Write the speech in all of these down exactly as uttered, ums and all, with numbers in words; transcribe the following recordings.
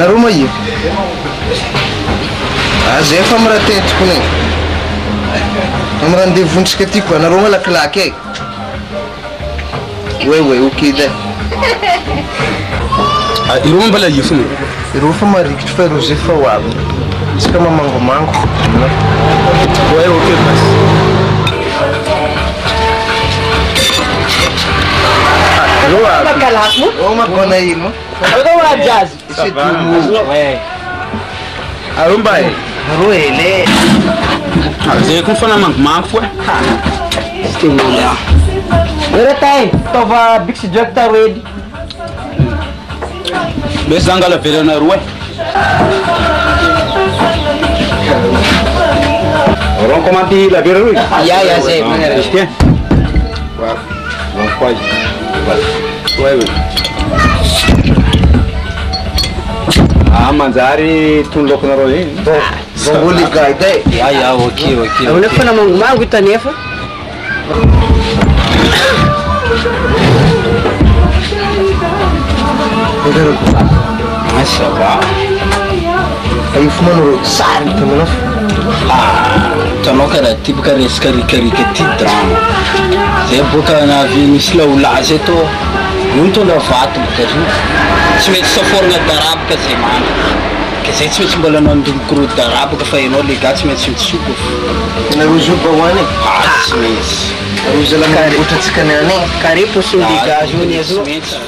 Anareo moa io? Ah, zay fa miratetiko ne. Amrandeha vontsika tiako anareo moa lakilaky e. Ouais ouais, ok dai. Ah, ireo mbala io fona. Ireo fa marikitry fa ireo zay fa ho avy. Isika mamangomango. Ouais, ok bas. Ireo avy. Makalako mo? Oh, magona imo. Ireo avy azy. C'est tout le monde. Ouais. Arô mba e. Arô ele. Ah, zay koa fa namangomango fo e. Tsy mila. Ora tay, tova bixi director ready. Be zangala veranareo e. Orang komati la vera lui. Ya ya zay, manera. Tiens. Voilà. Bon quoi. Voilà. Ouais ouais. Ah, manjari tundok naro ini. Boleh guys dai. Ya ya, okey okey. Oleh fa namangomango itanefa. Mashallah. Aí fumando sari também. Ah, tanao karaha ty boka resaka rikarika ty drama. Zay boka navy misy laolazy eto. Io mitondra vato boka io. Tsy mety saforana darabaka zay mandro. Ka zay tsy maintsy mbola nandomoko ro darabaka fa ianao lega tsy maintsy mitsoko. Nareo zoba hoany e. Ah, tsy maintsy. Nareo zala manamboatratsika niany e. Carré poisson lega io ni azo.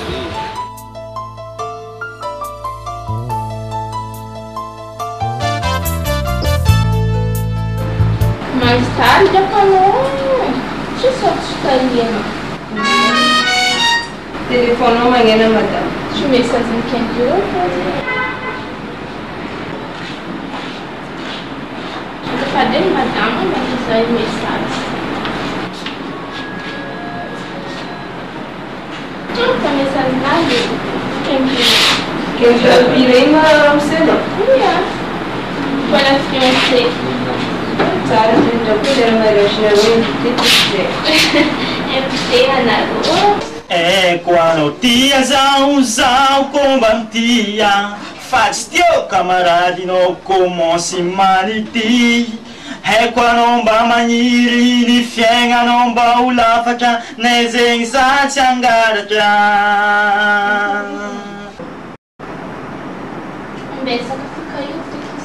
Mais tarde já falou. Deixa eu só estaria. Telefonou amanhã, né, madame? Deixa eu ver se as entendiam. Cadê madame? Vai precisar de mensagem. Não, tá mensagem nada. Quem que? Quem já virei, mas não sei não. Olha. Olha a fiancée. Cara, a gente já puderam na igreja, É pequena na rua. É quando tia zau zau combatia, faz teu camarada no como se maniti. É quando ba maniri ni fienga non ba ulafa cha nezeng sa changara cha. Um beijo que fica aí.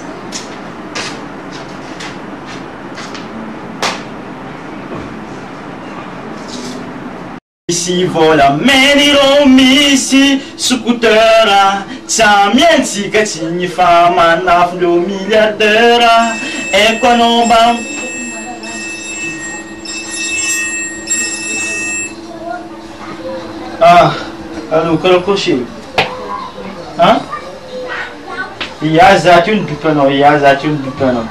Si vola meniro misi sukutera chamiensi kachini fama naflo miliardera e quando ah allo qual coche hein ia zatun dupano ia zatun dupano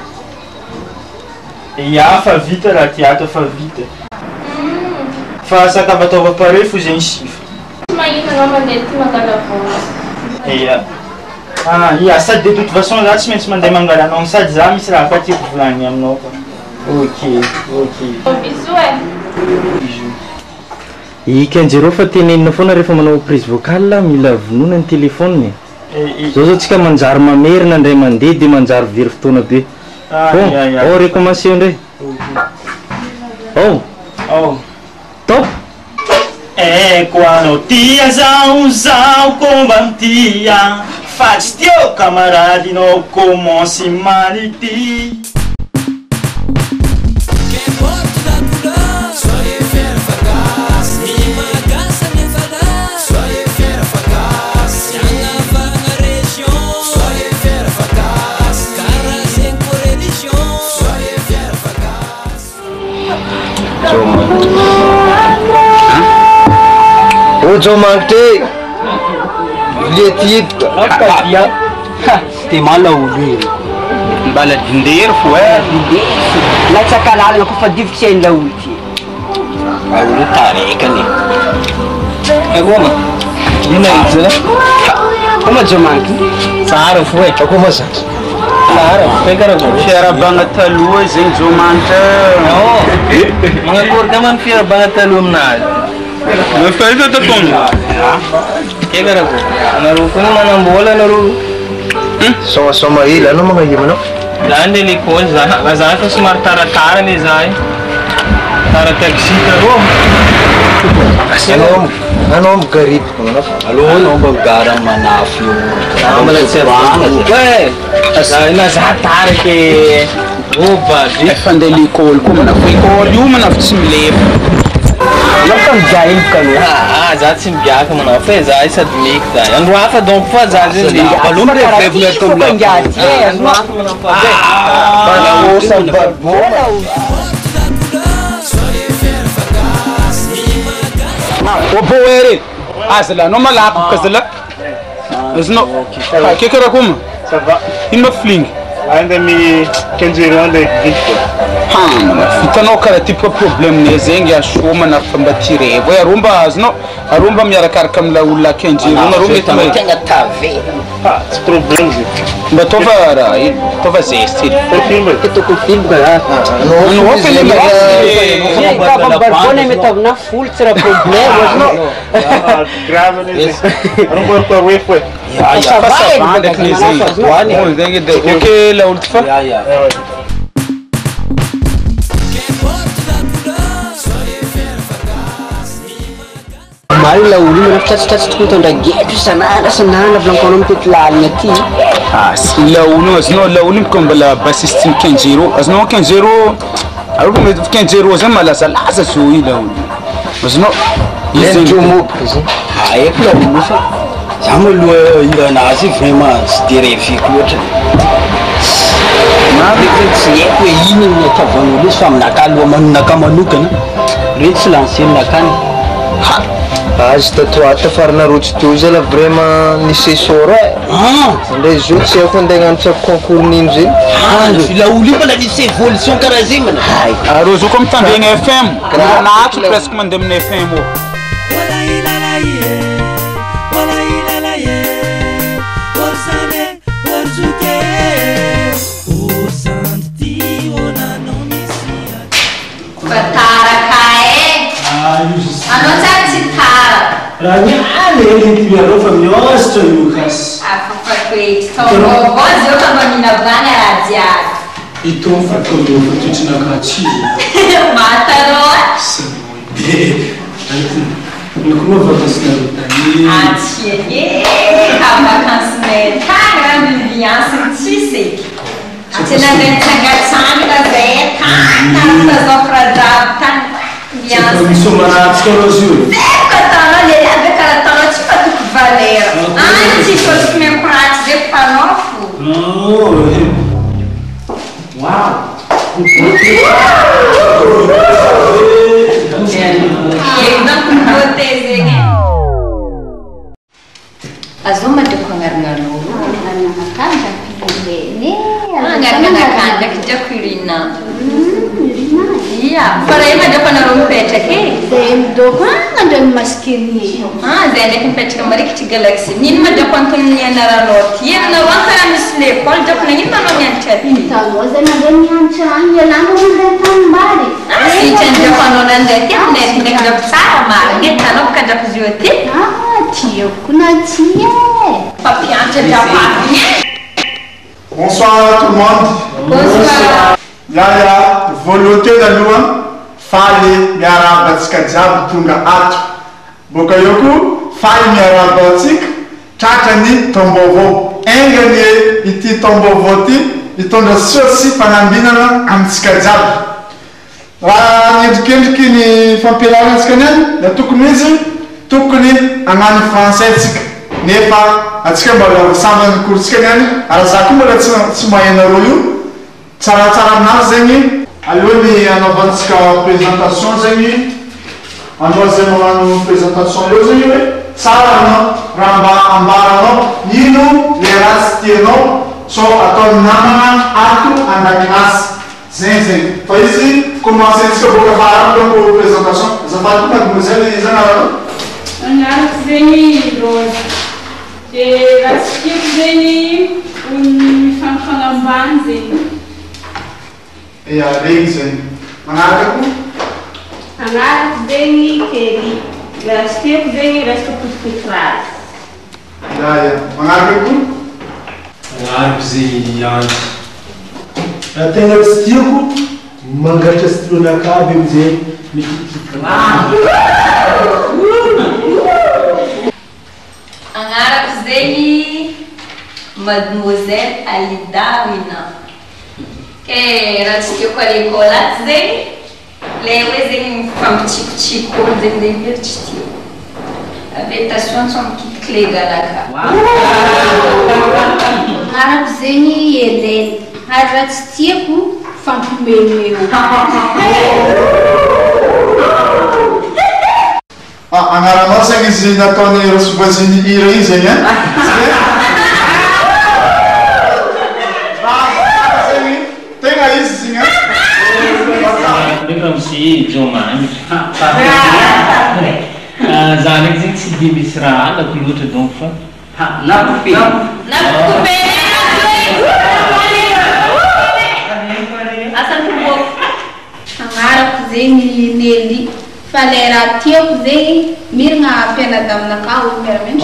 ia fa vita la teatro fa vita. Faça acaba tova para fugir em chifre. Mas não mandei tu mandar Iya. Ah, iya sa de toute façon là tu m'as demandé mangala non ça déjà mais c'est la partie pour l'année non pas. OK, OK. Bisou é. Bisou. I Kenjiro fa tenenina foana rehefa manao prise vocale mila vonoina ny téléphone. Zao zao tsika manjary mamerina ndray mandeha dia manjary very fotoana be. Ah, bon, iya iya. oh recommencer ndray. Oh. Oh. Top. É quando tia zau zau combatia, faz teu camarada no como se maniti. Ojo mangte. Lihat Apa dia? Ti mala ulu. Mbala dindeiro fo é. Lá sacanagem, não foi difícil lá ulti. Ulu tareca ni. É goma. Ina itu lah. Como jamanki? Sahara foi. Aku masa. Sahara. Pegar aku. Fiara banget talua zeng zomanta. Oh. Mengakur kaman fiara banget talua menal. Mas faz outra tonda. Pegar aku. Naru kuni mana bola naru. Soma-soma hely anao magnahimo anao? Za ndeha l'école za. Fa za fa somary taratara ne za. Tara taxi tarô. Anao anao migaripiko manao fa allo anao mba migara manafy io. Amala tsy avana. Eh, za ina za tara ke oba di fa ndeha l'école ko manafy école io manafy tsy milefa. Nafta mijahiloka anao. Ah, za tsy migiaka manafy za sady meky za. Andro hafa donc fa za zany baloma revevina atao milaty. Andro hafa manafy. Ah, bala osa babona. Opo we're azala no malapy kazala azno ke kara kuma Ça va. Ino fling Ainda mi kenjiro ande gifto. ha fitanao kara tipo problème ne zengi ashoma na famba tirevo ya rumba azno arumba miarakaraka amla olona kenjiro na rumba tama tenga tave Ah, c'est problème. mba tova ra tova zesti Por filme. Ito ko film ka ha. no ho pele me Ka barbone metavna full tsara problème azno. Ah, grave ne. Não vou por we foi. ya ya passa banda knezi wani ho zengi de okay la ultfa ya ya Mari la ulu mana touch-touch tuku tonda getu sanana sanana blancono mtetlalnya ti. Ah, la ulu azno la ulu kombala basistim kenjiro azno kenjiro arugo me kenjiro zama la sala sa sui la ulu azno Len jumu. ay la ulu fa sama lu ina nasi vraiment terrifique l'autre ma vitsi ko yini ne tavano lu sam nakalo man nakamanuka na ritsi lancer nakani ha Azo tatoata farana rotsy teo zay la vraiment nisy sora e. ah Ndray zo tsy haiko andeha hagnanotra concours nino zeny. ah la ulu mala nisy évolution karaha zegny mana hay arozo ko mitambegna F M naatso presque mandeha amin'ny F M o Tara kae. Ano sa si Tara? Rani ale ele ti arofa miostro Lucas. Ah, fa questo. Oh, voglio che non mi navana razzia. E tu fa todo tutti na caccia. Matalo. Sabe. Não como vai passar o tempo? Ah, tia. A vacança tá grande viagem se sei. Você não tem que gastar da Zé, tá? Tá sofrendo tá viagem. Isso maravilhoso, Corozio. Certo, tá olha, a cara tá tipo tu valera. Ah, se fosse meu prato de panofu. Não. Uau. E não com você, né? Azuma de kongarnalo. Nakakanda pili Ah, nakakanda kijakurina. Iya, para ima dapat narumpet ke? Then dokan ada maskini. Ah, zene kempet kembali ke galaxy. Ni ma dapat tunya naranot. Iya, nawan kara misle. Kal dapat ni mana yang cari? Tahu zena dengan cang ya lalu mendatang bari. Ah, si cang dapat nonan deh. Tiap net nek dapat sara mar. Net tanok kada kujuti. Ah, tio kuna tia. Papi ante dapat. Bonsoir tout le monde. Bonsoir. Yaya, volonté da lua faly miaraba atsika jiaby tonga ato. Boka eo koa faly miaraba atsika tratrany taom-baovao. Engany ity taom-baovao ty mitondra soa sy fanambinana amintsika jiaby. Raha niendrikendriky ny fampianarana antsika niany, da tokony izy tokony agnano français tsika. Nefa atsika mbola sambany korontsika niany, ary za koa mbola tsy mahena roa io. Tsaratsara aminazy zegny alohan'ny anaovantsika présentation zegny anao zay magnano présentation eo zegny hoe tsara anao raha mba ambaranao ino le raha tsy tianao so ataony namana ato an-dakilasy zegny zegny fa izy commencentsika boka farany donko présentation azafady koa mademoiselle izy anaranao anarako zegny Rose de raha tsy tiako zegny mifampifanambany zegny. E a regny zegny manaraka koa Anarako zegny Kelly. Raha tsy tiako zegny resaka potipotirasy. ya ya manaraka koa ariko zay anjy raha tegna tsy tiako mangatra styronakaby amizay agnarako zegny mademoiselle Alida Wina ke raha tsy tiako à l'école aty zegny le hoe zegny mifampitsikotsiko olo zegny zegny very tsy tiako affectation tsy mikitiky le galaka agnarako zegny Hélène ary raha tsy tiako fampimemeo agnaranao zegny izy nataony rosovoisiny hira iny zegny e zegny tegna izy zegny e misy Jomany za ndraiky zegny tsy de misy raha alako loatra donc fa nakope nakope agnarako zegny Nelly fa le raha tiako zegny miragna ampianada aminaka olo miara-mianatra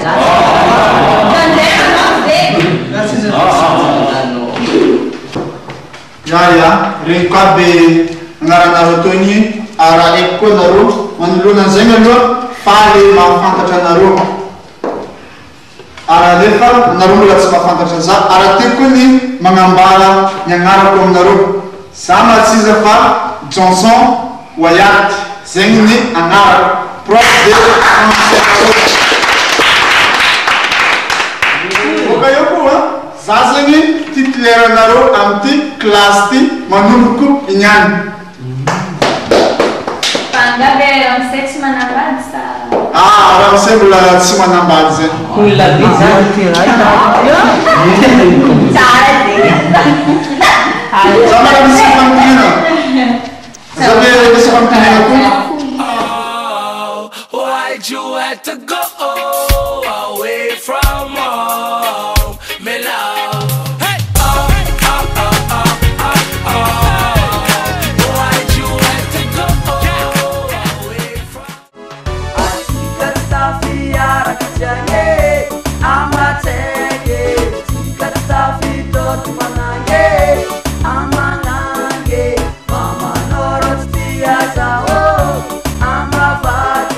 aminazy ya ya regny koa be agnaranareo tony raha haiko koa nareo manoloana zegny aloha faly mahafantatra anareo ara nefa nareo mbola tsy mahafantatra za ara tiako koa ny magnambara ny agnarako aminareo za matsiza fa Johnson Wyatt zegny ny agnarako prof de français boka eo koa za zegny titulaire anareo amty classe ty manomboko inyany fangabe ramse tsy manambady sa ah ramse mbola tsy manambady zegny olona be zany tsara zegny za mara misy fampiana za be misy fampiana koa why'd you have to go away from home, me love? Hey, oh, oh, oh, oh, oh, oh. Why'd you have to go away from? Atika tafiara kajane, amatege. Tika tafito tumanage, amanage. Mama norot tiasa oh, amavatu.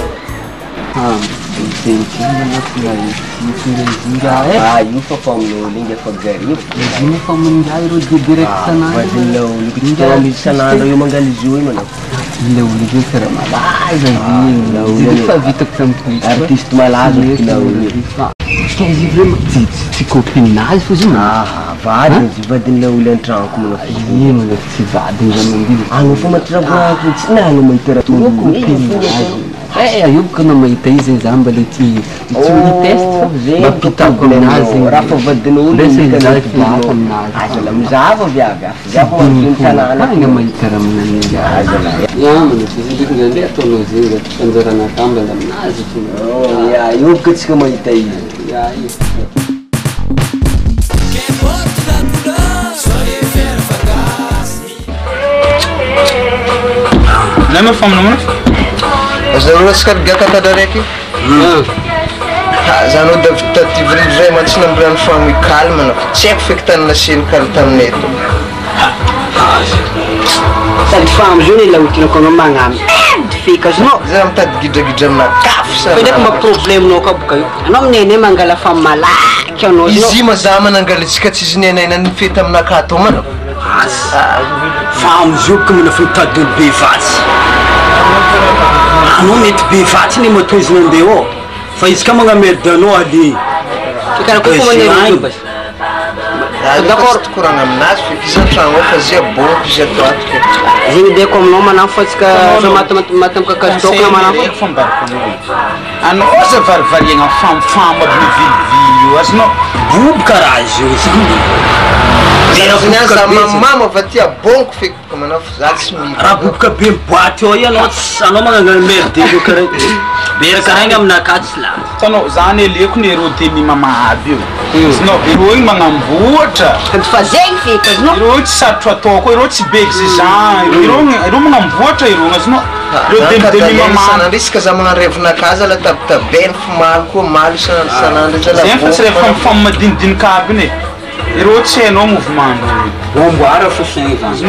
Ah, io fa fa amin'olo iny efa garivo iny fa mangay ro de direct sanandro vadin'le olo tena misy sanandro io mangaly izy io io manao le olo io karaha malaza izy fa vitako taminy artiste malaza kina olo izy vraiment tsy copinazy fo izy ah vadiny izy vadin'le olo an-tranoko manao ino manao tsy vadiny zany mandilo ano fa matraboako tsy nano mahitera copinazy eh aioboka na mahita izy za mba le ty tsy miteste mba pitako aminazy raha fa vadin'olo azala mizava viaga zako manodiny tanàna agna mahita raha aminan'ingy azala yamana izy ndraiky zany le ataonao zegny anjarana tambana aminazy ya ioboka tsika mahita izy ya Nama famna mana? Zareo tsy katigakatatra raiky zanao da vitativry zay mantsy nambrano fami calme na tsy haiko feky tany naseny karaha taminay to sady famo zao ny laotinako anao magnamy fika azonao za mitady gidragidra amina kafo sa fa ndraiky mba problemenao ka boka io anao aminenay mangala fa malaky anao izy mazah manangalitsika tsy izy nenaina ny fety aminaka atao manao famo zao ka mana fa mitady olo be vatsy anao mety be vatsy ny matoa izy nandeha ao fa izy ka magnamerde anao ale fikarakory fo manery bas d'accord tokorana aminazy feky izy antragno ao fa zay aboniko izy atao atika zegny deko aminao manao fa tsika za matamikakazotoko na manao anao za varivariagna famifamo aby mivilivily io azonao bobo karaha izy io zany mama fa tia bonko feky ko manao zatsy mi raha boboka be boaty eo ianao anao magnangana merde io kare beraka regny aminakatsy la tanao zany eleko ny ero teny mama aby io sinao ero igny magnamboatra fa zegny feky azonao ero tsy sarotra ataoko ero tsy be exigeant ero ero magnamboatra ero azonao ero demidemi mama sanandrisika za magnarevonakaza la tabitabeny fa maly koa maly sanandry zegny fa tsy rehefa mifamy madinidinika aby iny ero tsy hainao mouvement bomboara fosiny zany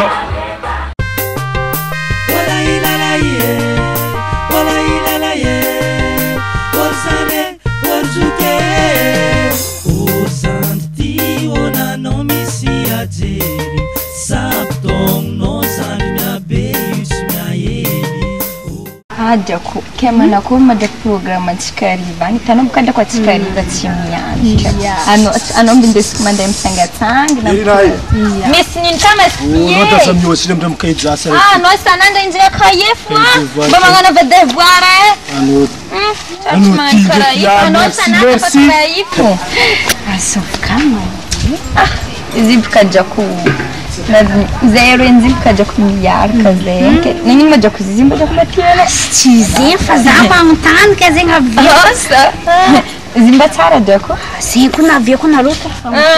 Adako ke manako madak program antsika hariva any tanao boka ndako antsika hariva tsy miandry ano ano mbindesiko mandeha mitsangatsangana misy nino ka masy miosiny amindra mikaijasa ah anao isanandra indray kahier fois mba magnanova devoir ano anao isanandra fa traifo azovokama ah izy boka drako zero enzi bokajako miaraka zegny nanino majako izy mba jako matiana tsy zegny fa za fa amitany ka zegny aviosa izy mba tsara drako zegny ko naviako narota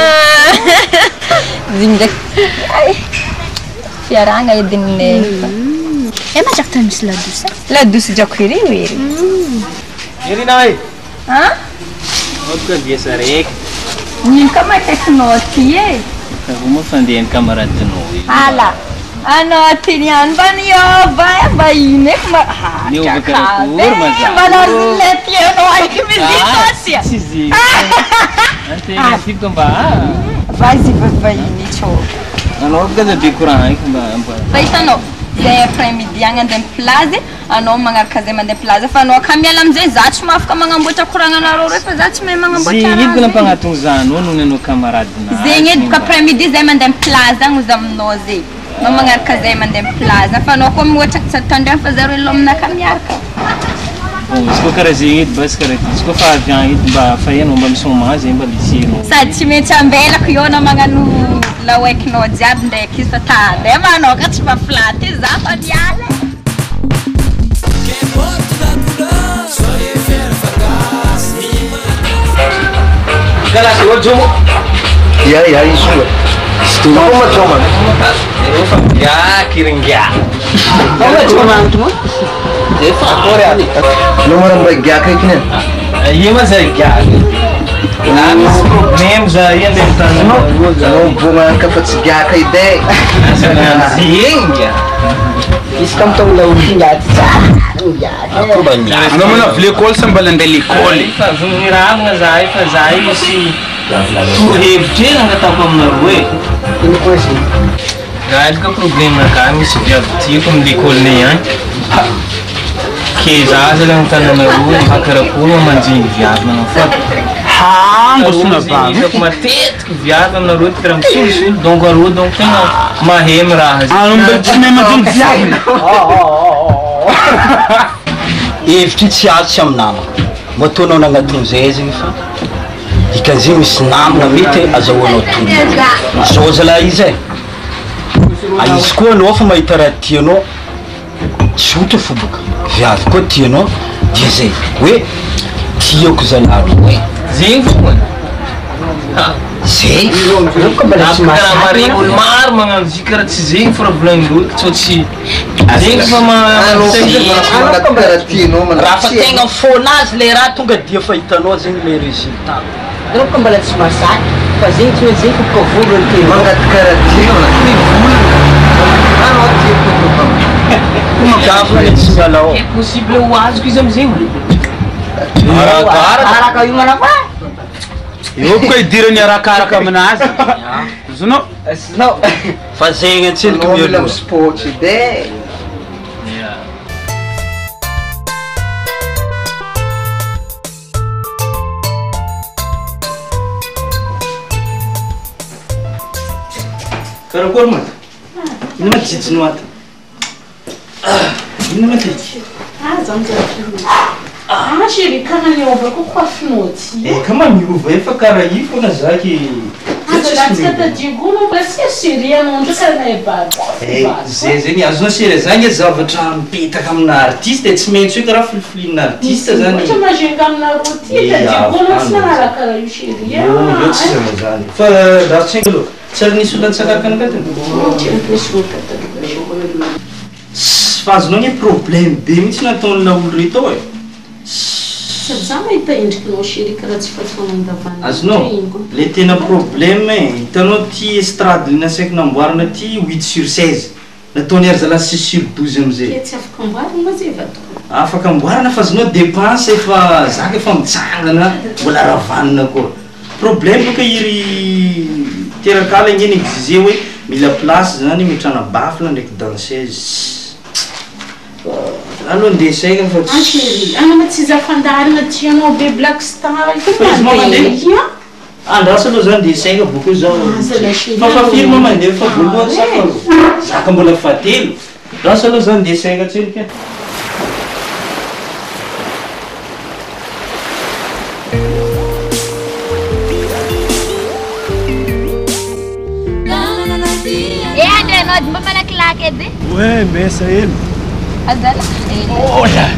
izy mba fiaragna edinay e majako tany misy ladouce ladouce drako iri iri irina e ha otka diesa rek nino ka makaikinao ty e Vamos fazer camarada de novo. Ala. Ano tinian ban yo ba ba ine ma ha. Ni o cara por mas. Malar letia no ai que me distancia. Sim. Ante tipo com ba. Vai se vai ini cho. Ano kada de kuran ai ba. Vai tano. Zay après-midi agny plaza anao magnaraka zay mandeha plaza fa anao kamiala amizay za tsy mafaka magnamboatra koragnanareo refa za tsy mahay magnamboatra raha. Zegny idiko mpagnatony zany no nenao camarade na. Zegny edy après-midi zay mandeha plaza agny ozy aminao zay. Anao magnaraka zay mandeha plaza fa anao koa mihoatra tsy atandreo fa zareo ilo aminaka miaraka. Izy koa karaha zegny edy bas karaha izy koa fa avy agny edy mba fa ianao mba misoma zay mba lisenao. Sady tsy maintsy ambelako io anao magnano la oekinao jiaby ndraiky izy fa tandeha ma anao ka tsy maflaty za fa niala. Galasy ojomo. Ya ya isu. Stuma kuma joma. Ya kiringia. Kuma joma antu. Defa kore ali. Nomor mbagya kay kinen. Iya mas gya. Namis problem za yan din tanong. Ano bunga ka pa gya kay de. Zinga. Iskam tong law hingat sa. Ako ba niya? Ano mo na flikol sa balandali koli? Fa zumiram nga zai fa zai si tu hevje nga tapam na ruwe. Ini ko si. Gad ka problema kami si jab ti kum likol niya. Que já já não tá na rua, a cara pula mandinho viado não foi. Ah, gosto na vaga. Eu com uma teta viado na rua tram sul sul, dom garoto dom tem uma hemra. Ah, não bate mesmo mandinho viado. Oh oh oh. Evitry tsy azo aminama. Motonao nagnatony zay zegny fa ikan'izay misy namana mety azahoanao tombony. Zao zalahy izy e. Izy koa anao fa mahita raha tianao tsy otra fo boka viavy koa tianao dia zay hoe tiako zalahy hoe zegny fogna zay karaha maregny maro magnano zy karaha tsy zegny problème-ndreo tsao tsy zegny fa raha fa tegna mifônazy le raha tonga dia fa hitanao zegny le résultat. Anao ka mbola tsy masaky fa zegny tsy hoe zegny koka volony ty mangaty karaha ty anao tiako Magavana tsy mialao. É possível o azul que estamos em. Araka io manapa. Io koa idirany arakaraka aminazy. Zonao. Zonao. Fa zegny antsika miolo sport de. Karakory ma? Ino ma jijiny ato? Ino ma ty? Ah, zany zany. Ah, chérie, kana miova koa coiffinao ty. Eh, kama miova efa karaha io foana zaky. latsika tajigono mba tsy série anondro kana ebady zay zany azona série zany zavatra mipetaka amina artiste tsy maintsy hoe karaha filifilinina artiste zany ohatra mazenga amina roti tajigono tsy nanaraka raha io série io tsy zany zany fa darotsainga aloha tsy ary nisy olona tsaraka anakatiny fa azonao ny problème be mihitsy nataon'la olo reto ao e sady za mahita endrikinao série karaha tsy fatsoanandavana azonao le tena problème hitanao ty estrade le nasaiko namboarina ty huit sur seize nataony ary zala six sur douze amizay tsy afaka amboarina ma zay vato afaka amboarina fa azonao dépense efa zaka efa mitsangana mbola ravanina koa problème boka iry terakala igny exige hoe mila place zany mitrana bafla ndraiky danseuse aloha ndesaika fa chérie anama tsy zafandarina ty anao be black star andrasa aloha zany ndesaika boko zao fafa firma mandeha fa voalohany saka aloha zaka mbola fatelo andrasa aloha zany ndesaika tselika mba malakilaky edy ouais mbesa elo azala ola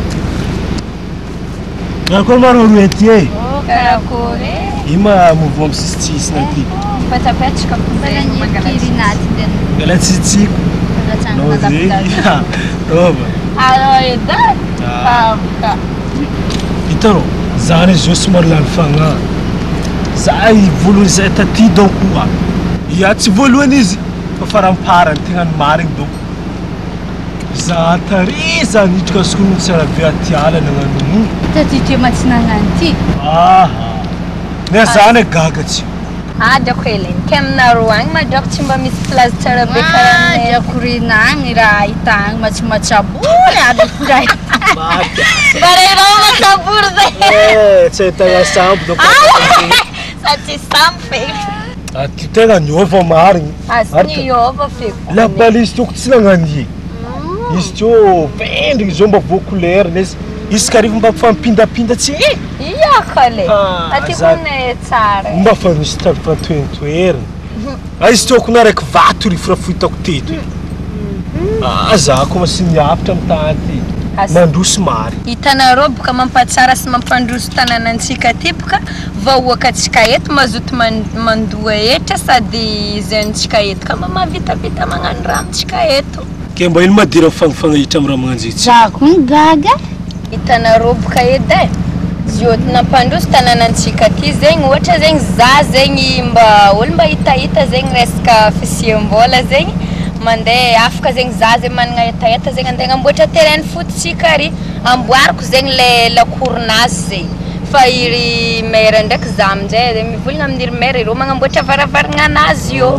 akory maro roety e karakory ima mouvement msisitsisy nanty patapetraka kirinaty gala tsitsiko no zay rova alors eda pavka hitanao zany izy io somary lany fagna za voalohany zay taty donc a ia tsy voalohany izy fa faramparany tegna ny marigny donc za tary za nitraka sokono tsara be atiala nagnano taty matsy nagnanty aha ne zany gaga tsy ah dako Hélène ke aminareo agny madako tsy mba misy place tsara be karaha dakorina agny raha ahita agny matsy matsabory aby kuray barerao matsabory zay tsy ahitana sampo donc sa tsy sampy aty tegna niova marigny asy niova feko la balise toko tsy nagnanie izy tio vendrigny zao mba vo couleur nesy izy kariva mba fampindapinda tsy iakale aty kone tsara mba fa misy fantoentoerina a izy tio kona raiky vato rifira fohitako teto a za koa masy niafitra amy tanty mandroso mary hitanareo boka mampatsara sy mampandroso tanànantsika ty boka vahoaka atsika eto mazoto mandoa etra sady zantsika eto ka mba mahavitavita magnano raha amitsika eto ke mba ino madira mifangifanahitra amy raha magnanjitsy za koa gaga hitanareo boka edy e zioty nampandroso tanànantsika ty zegny ohatra zegny za zegny mba olo mba hitahita zegny resaka fisiam-bola zegny mandeha afaka zegny za zegny managna etaeta zegny andeha amboatra terrain foottsika ary amboariko zegny le lakourinazy zegny fa iry maire ndraiky za aminjay zegny mivolagna amin'iry maire ireo magnamboatra varavaragna anazy io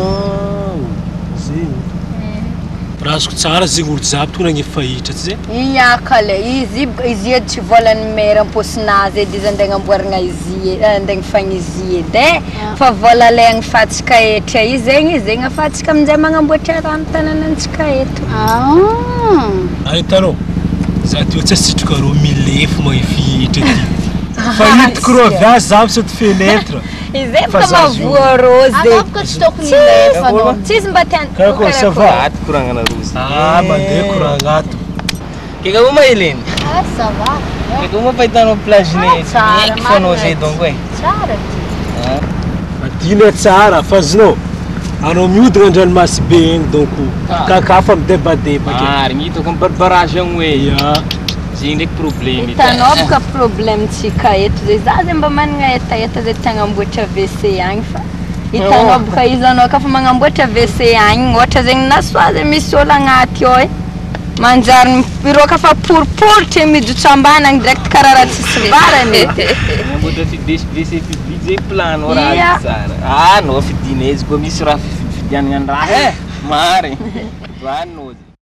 raha azoko tsara zegny olo jiaby tona gny fahitra tsy zay iakale izy izy edy tsy volan'ny maire amposinazy edy izy andeha amboaragna izy andeha fagny izy edy e fa vola le agnifatsika etra izy zegny zegny afatsika aminjay magnamboatra raha amy tanànantsika eto ahitanao za ty tsy asitraka ro milefo magnifihitra ty fa hitako ro avy azy za misaty fenêtre izy efa mavoa rose afaka tsy tokony lefa anao tsisy mba tiany karakôry ça va aty koragna na rose ah mandeha koragna ato keka mo ma Hélène ah ça va keka mo fa hitanao plage ne eky fanao zay donc e tsara adina tsara fa zinao anao mihodigna andranomasy be egny donc kakafa midebadeba ary ngitako barbarage agny hoe ya zegny ndraiky problème hitanao boka problème tsika eto zay za zay mba managna etaeta zay tiagna amboatra W C agny fa hitanao boka izy anao kafa magnamboatra W C agny ohatra zegny na soa zay misy olo agnaty ao e manjary ireo kafa poriporitra mijotso ambany agny direct karaha raha tsisy varany magnamboatra W C public zay plano raha tsara ah no fidina izy koa misy raha fidianagna raha e mary vanao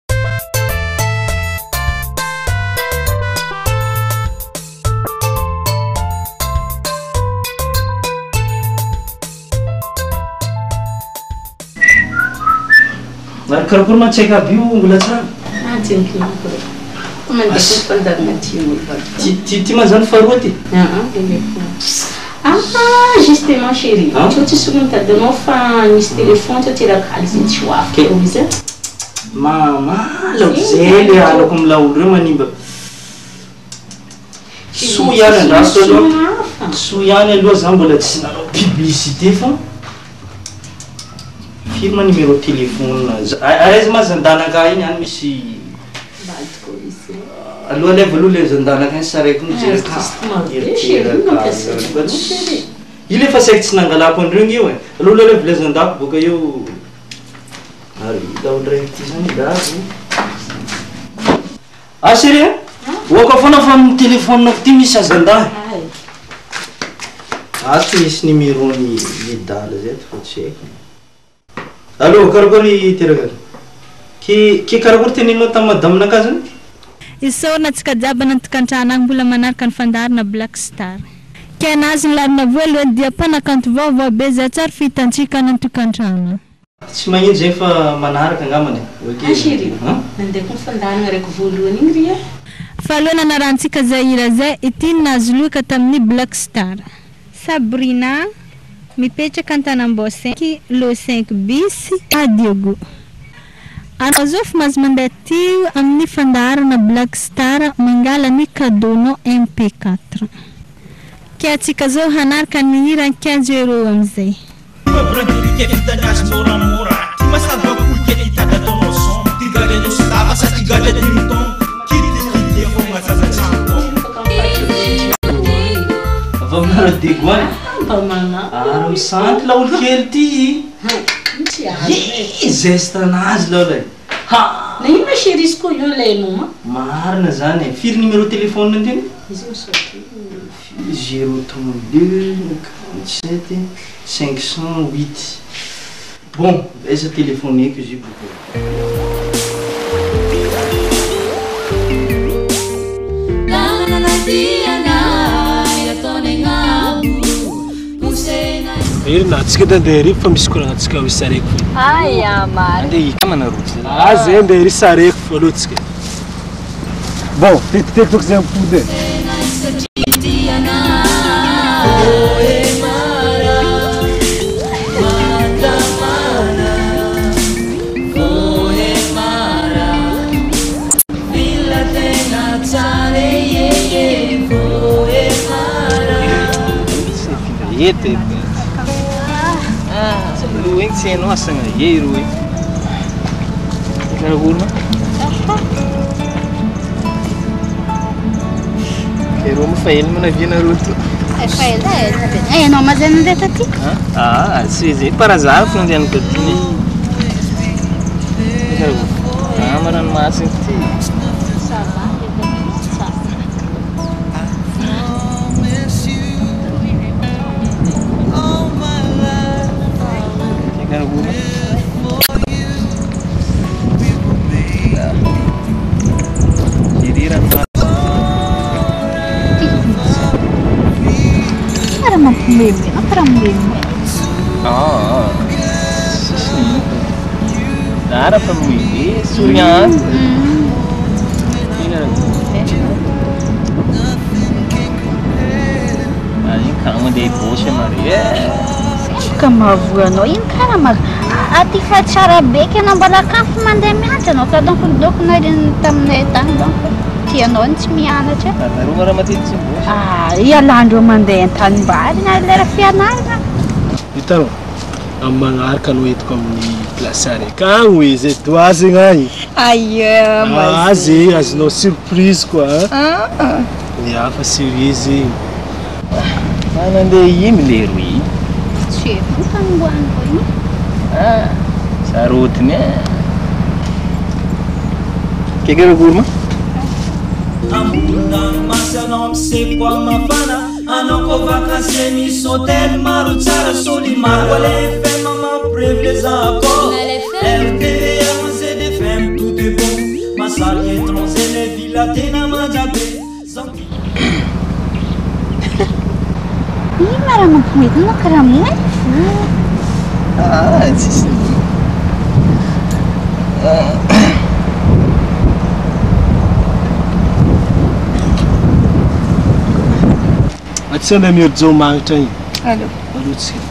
karakory matsaika aby io mbola tsara ty manjany faharoa ty Ah, justement chérie. Tu te souviens de mon fan, ce téléphone, tu as réalisé tu vois. Mama, lauk zely alako amin'ny laolo reo manimba. Soa ihany andraso aloha. Soa ihany aloha za mbola tsy nanao publicité fa. Firma numéro téléphone. Aiza ma zandanaka iny any misy aloha leva aloha le zandanaka iny saraiky mijeraka. Io lefa saika tsy nangalako an'ireny io e. Aloha leva le zandako boka eo Ari, daun renti sana dah. Asyria? Waka fona fam telefon nak timi sa zanda. Asu is numero ni vidal zet check. Allo, kargori tiragan. Ki ki kargor tinino ta madam na kazan? Iso na tsikajaba na tkantanang mbola manaraka ny fandarina Black Star. Kena azy larina voalo dia panakanto vaovao be zay tsara fitantsika ny tokantrano. Tsy magnino zay fa manaraka ngamany. Ah chérie, nandeha koa fandarina raiky voalohany igny ry e. Fahalohana anarantsika Zahira zay ity nazo loka tamin'ny Black Star. Sabrina mipetraka an-tanambao-cinq lo cinq bis à Diogo. Anao zao fa mahazo mandeha tio amin'ny fandarana Black Star mangala ny cadeau M P quatre. Ke atsika zao hanaraka ny hira quinze euros amizay. Que vida das mora mora, mas tá bom porque ele tá dando noção. Tigare no estava, sa tigare de então. Que de que foi uma casa champo. Vamos na de guan. Pamana. Ah, sant la ulkelti. Ih, zesta nas lolai. Ha. Nem na chérie escolheu le numa. Marna zane, fir numéro téléphone nandini? zéro trente-deux quarante-sept cinq cent huit. Bon, esse telefone que j'ai beaucoup. Iri natsika dandeha ry fa misy koragna atsika ho isareko. Aya mary. Andeha hikamana rotsy. Ah zay andeha ry isareko fa alohatsika. Bon, tetiteko zay mipody. Eita, eita. Ah, lu ing sih nossa nga ye ru. Cara gurma. Quero uma fail mana vina ruto. É fail é. É, não, mas eu não devo ter. Ah, sim, sim, para azar não tem que ter. Ah, mas não mais senti. Meme, não para meme. Ah, sim. Dara para meme, surya. Aí calma dei poxa Maria. Kamu voando, ini cara mag. Ati facara be que não bala campo mandei minha, não tá dando dok na din tamne tang dong. Tia non smiana che. Rumah ramah itu sih. Ah, ia landro mandei tan bar na lera fianara. Então, ang mangarka no ito kami plasare. Kang wize tuaze ngai. Ai, mas. Ah, zi, as no surprise ko ah. Ah. Ya fa surprise. Mana de yim lerui. Chef, kan buan ko ni. Ah, sarutnya. Kira gurma? Amundang masa nom se kwa mafana anoko vacances ni sotel maru tsara soli maru le fem mama privilège ko R T V onze de fem tout est bon masal étranger les villas tena majabe Ih, maramang kumita na karamihan. Ah, sim. Atsana mirjo magnitra igny. Allô. Allô tsika.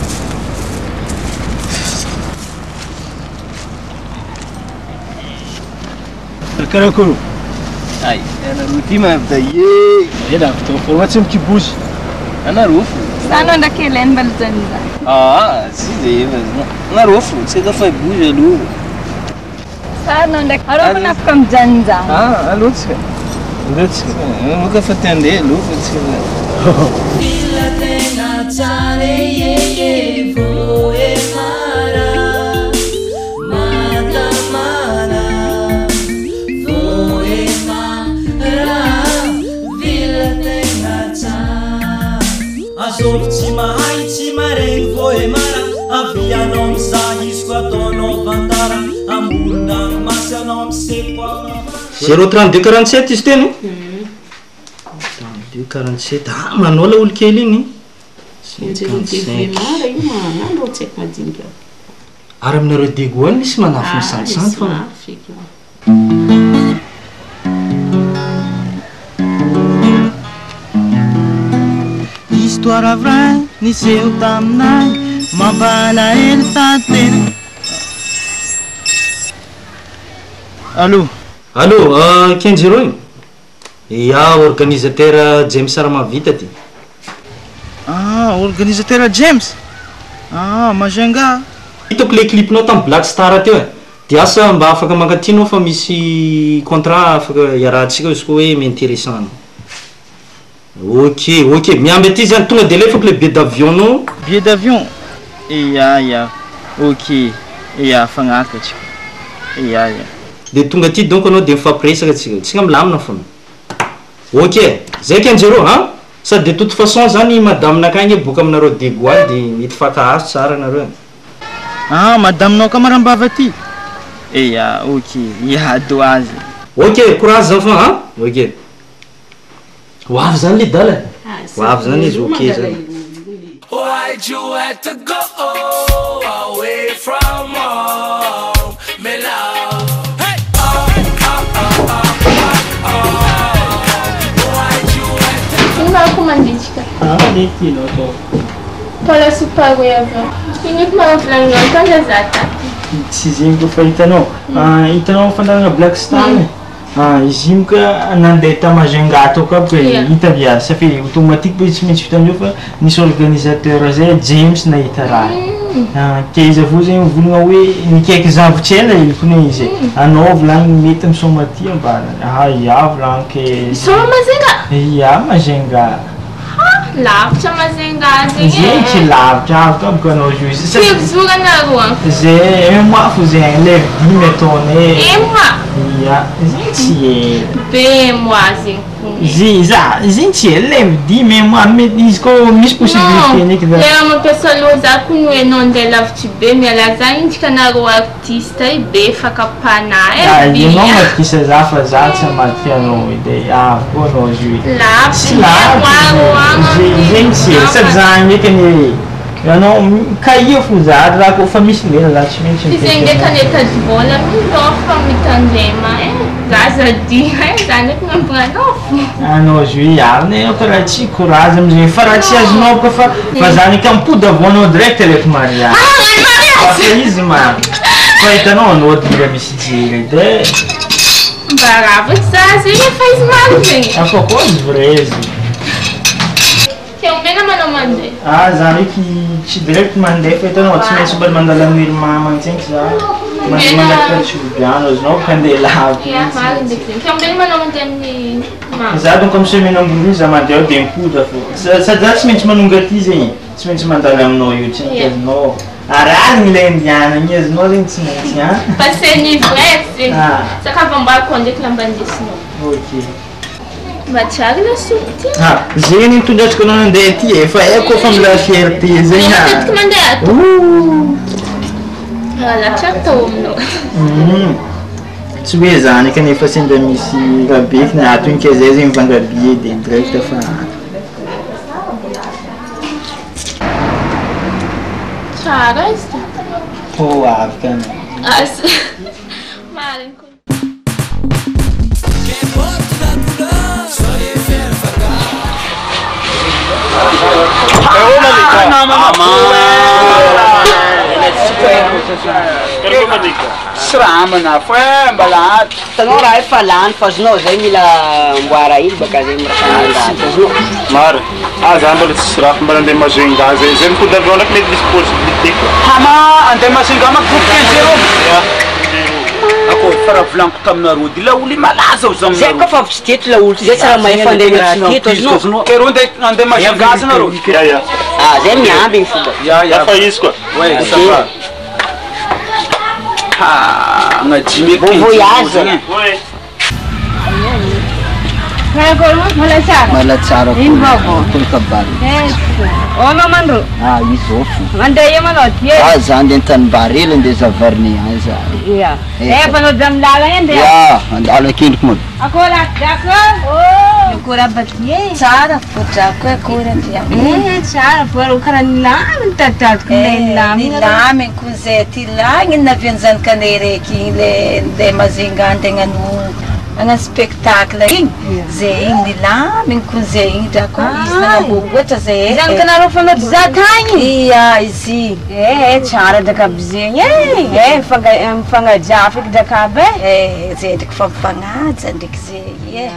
Karakoro. Ai, era ruti mavda ye. Ela avy formatsy mikibozy. Anarofo. Sana ndakeleny mbala janja. Ah, tsy zay fa anarofo, tsika fa ibozy aloha. Sana ndak. Arô manafika mijanja. Ah, aloha tsika. Ndeha tsika. Maka fa te andeha aloha fa tsika. Vila tena tsara ye ye vo e mara. Matamana vo e mara. Vila tena tsara. Azovy tsy mahay tsy maregny vo e mara. Avianao mizaha izy ko ataonao vantara. Amboron-drano masy anao misepo anao. zéro trente-deux quarante-sept izy teny trente-deux quarante-sept ah manao la olo kely igny ary aminareo degoany misy manafy misantisanty fa Histoire vraie niseho taminay mampalahelo tantena. Allô. Allô, uh, Kenjiro igny? Ya, organisateur James Aramavita ty. Ah, organisateur James? Ah, Majenga. Hitako le clipnao tamin'ny Black Star teo e. Dia asa mba afaka mankatinao fa misy contrat afaka iarahantsika izy koa hoe m'intéressant. Ok, ok. Miamby aty zany tonga de alefako le billet d'avion nao. Billet d'avion? Iya, iya. Ok. Iya, fagnakatra. Iya, iya. De tonga aty donc anao de mifampiresaka tsika. Tsika milamina foana. Ok, zay Kenjiro hein? Sady de toute façon zany madame nakagny boka aminareo degoal de mety fakahazo tsara nareo. Ah, madame nao kamarambava aty? Iya, ok. Iya, doazy. Ok, courage enfant hein? Ok. Ho avy zany le dala. Ho avy zany izy ok zany. Why'd you have to go away from home, me love? Hey! Oh, oh, oh, oh, oh. Why'd you have to go? Não comandística. Ah, nem que não tô. Tola super weva. Init ma plan no tanda zata. Sizim ko fa itanao. Ah, itanao fandarana Black Star. Ah, izy io ka nandeha ta Majenga ato ka pe itavia ça fait automatique pe tsy maintsy vitandreo fa nisy organisateur zay James nahita raha. Ah, ke izy avy zay volagna hoe nikaiky zavatra ela ilokony izy. Anao volagny mety misoma aty ambana. Ah, ia volagny ke Soma Majenga? Ia, Majenga. Lavitra Majenga zegny. Zay tsy lavitra avy ka anao juice. Fivozoga nareo. Zay un mois fo zay lève dix métonné. Un mois? Ia, zay Be mois zegny. Zi, za, zay tsy lève dix mais moi mety izy ko misy possibilité ndraiky da. Lera mampiasa loza koa hoe non de lavitra be miala za indrika nareo artiste be fakapana e. Ah, ianao matkisa za fa za tsy maty anao ide. Ah, ko anao jui. Lavitra. Zay tsy sady za ndraiky ny anao cahier fo za raha ko fa misy lera za tsy maintsy. Izy ndraiky anetady vola milofa mitandrema e. Zaza dia e, za ndraiky mampiranao fo. Anao jui arina eo ka raha tsy courage amizay fa raha tsy azonao ka fa fa za ndraiky ampody avonao direct aleko mariage. Fa izy ma fa hitanao anao dira misy jira ide. Baravatra za zegny efa izy mamy zegny. Afa koa izy vrai izy. Fiambena manao mandeha. Ah, za ndraiky tsy direct mandeha fa hitanao tsy maintsy mbola mandala mily mamantsenky za. Mandala tsobiano azonao ka andeha lavitra. Ia, marina ndraiky zegny. Fiambena manao mandeha amin'ny mama. Za donc comme semaine ambony za mandeha ao de mipodra fo. Sady za tsy maintsy manonga aty zegny. Tsy maintsy mandala aminao io tsy maintsy azonao. Arahiny ilay indianagny azonao zegny tsy maintsy ha. Passé niveau zegny. Sakafo ambako ndraiky lamba ndesinao. Ok. Mba tsara lasopy ty. Ah, zegny tondratriko anao nandeha aty e, fa eko fa mila fierté zegny. Matetiky mandeha ato. Voilà, tsara tao aminao. Tsy hoe zany kanefa sendra misy rabeky na ato igny ke zay zegny mivanga billet de direct fa tsara izy ty. Oh, avy kana. Ah, marina koa. Sramana fa mbala tanao raha efa lany fa azonao zay mila mboara iny baka zay mirakanao maro aza mbola tsisy raha mbola andeha mazoinga zay zay mipody avion ndraiky mety misy possibilité hama andeha mazoinga magroupe zero ako fara volaniko taminareo dy laolo malaza o zany zay kofa avy tsy teto laolo zay tsy raha mahay fandeha raha teto azonao kero andeha mazoinga azy nareo ah zay miamby igny fomba ya ya fa izy koa ouais ça va ah na jimmy bon voyage ouais Mala tsara. Mala tsara. Ino vaovao? Kolokabary. Ona mandro. Ah, izofo. Mandeha manao ty. Ah, za andeha an-tanimbary hely andeha zavariny any za. Ia. Eh, fanao amin'ny lala eny dia. Ya, andalo akendriko moa. Akory dako? Oh. Akory abaty e. Tsara fodrako akory andia. Eh, tsara vao karaha nilamy tadadiko ilay nilamy. Nilamy koa zay ty lagny navian'izany kanay reky le le mazinga antegna no ana spectacle igny zay igny nilamy koa zay igny drako izy nanaboboatra zay zany kanareo fanao zatagny ia izy eh tsara dakaby zegny eh eh mifagnaja feky dakaby eh zay ndraiky fa mifagnaja ndraiky zay eh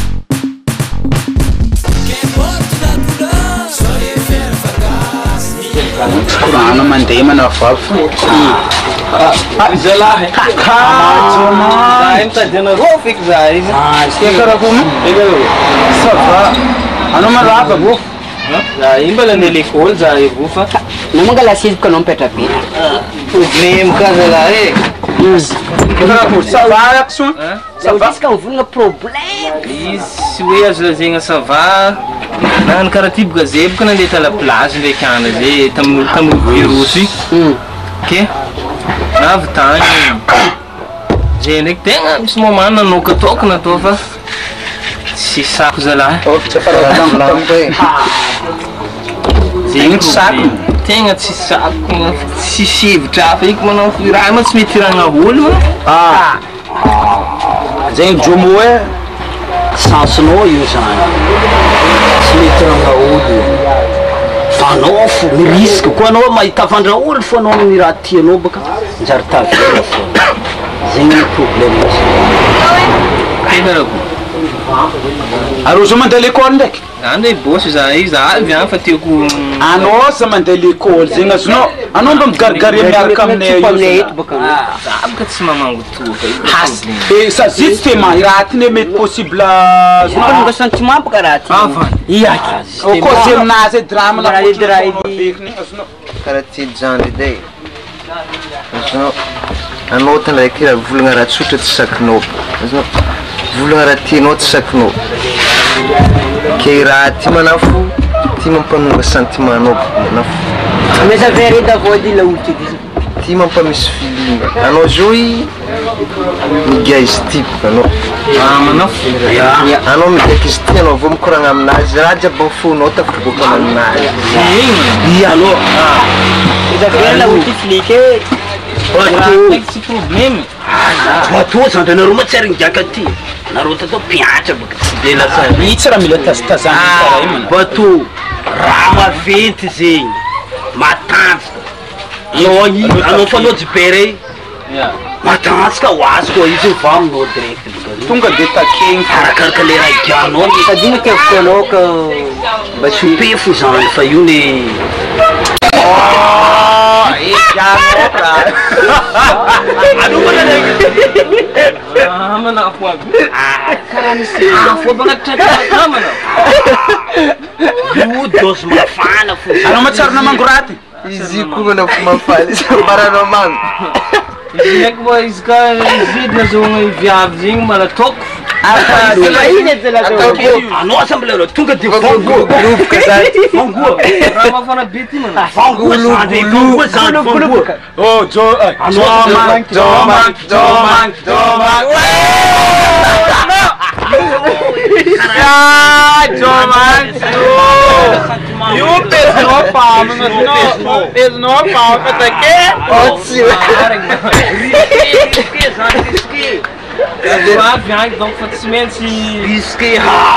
Kurana mandeha manao vavy ah zalahy kajoma zahay mitadiana rô feky za izy ke karakôry ça va anao marava bô za iny mbola andeha l'école za evo fa namangala asivoka anao mipetrapetra problème ka zalahy e karakôry ça va action ça va izy ka mivolagna problème izy hoe azo lazegna ça va nany karaha ty boka zay boka nandeha tala plage ndraiky ana zay tamin'ny tamin'ny virusy ke navy tany zay ndraiky tegna misy moment nanoka ataoko natao fa tsy sako zalahy zegny sako tegna tsy sako tsy sevitra hafa iky manao raha ma tsy mety iragna olo ah zegny jomo hoe sansinao io zany tsy mety iragna olo fa anao fo mirisque koa anao mahita vandra olo fo anao amin'ny raha tianao baka njary tavela fo zegny ny problème tegarako arô zao mandeha l'école ndraiky andeha bosy za io za avy any fa tiako anao za mandeha l'école zegny azonao anao mba migarigary miaraka aminay io za boka tsy mamango toka sazy tsy te mahy raha ty ne mety possible zonga sentiment boka raha ty iaky okozy aminazy e drame na karaha ty genre edy azonao anao tandraiky raha volagna raha tsotra tsy sakinao azonao volagna raha tianao tsy sakinao ke raha ty manafo ty mampanonga sentimentanao manafo mais ça fait rida vody la olo ty ty mampamisy feeling anao zao i migaizy ty boka anao manafo anao migaiky izy ty anao vao mikoragna aminazy raha jiaby mifonao tafiribokana aminazy i anao ça fait la olo ty fliqué tsy problème bato zany nareo ma tsy ary ngiaka ty nareo tatao mpiatra baka tsy de lasa i tsy raha mila tazitazana karaha io mana bato raha maventy zegny matanjaka anao anao fanao jibere matanjaka ho azy koa izy va aminao direct baka tonga de takegny arakaraka le raha igianao sady ino keviko anao ka mba tsy pefo zany fa io ne manafo aby karaha misy afo aby agnaty manao io dose mafana fo anao matsaro namango raty izy koa manafo mafana izy maranao mango izy ndraiky moa izy ka vidina zao viavy zegny malatoko anao asa mbola tonga de vangoa zany vangoa raha mafana be ty mana vangoa zany vangoa zany vangoa oh jo joma joma joma joma io pesinao fama mas pesinao fama até que risqué risqué risqué Avy agny donc fa tsy maintsy bisky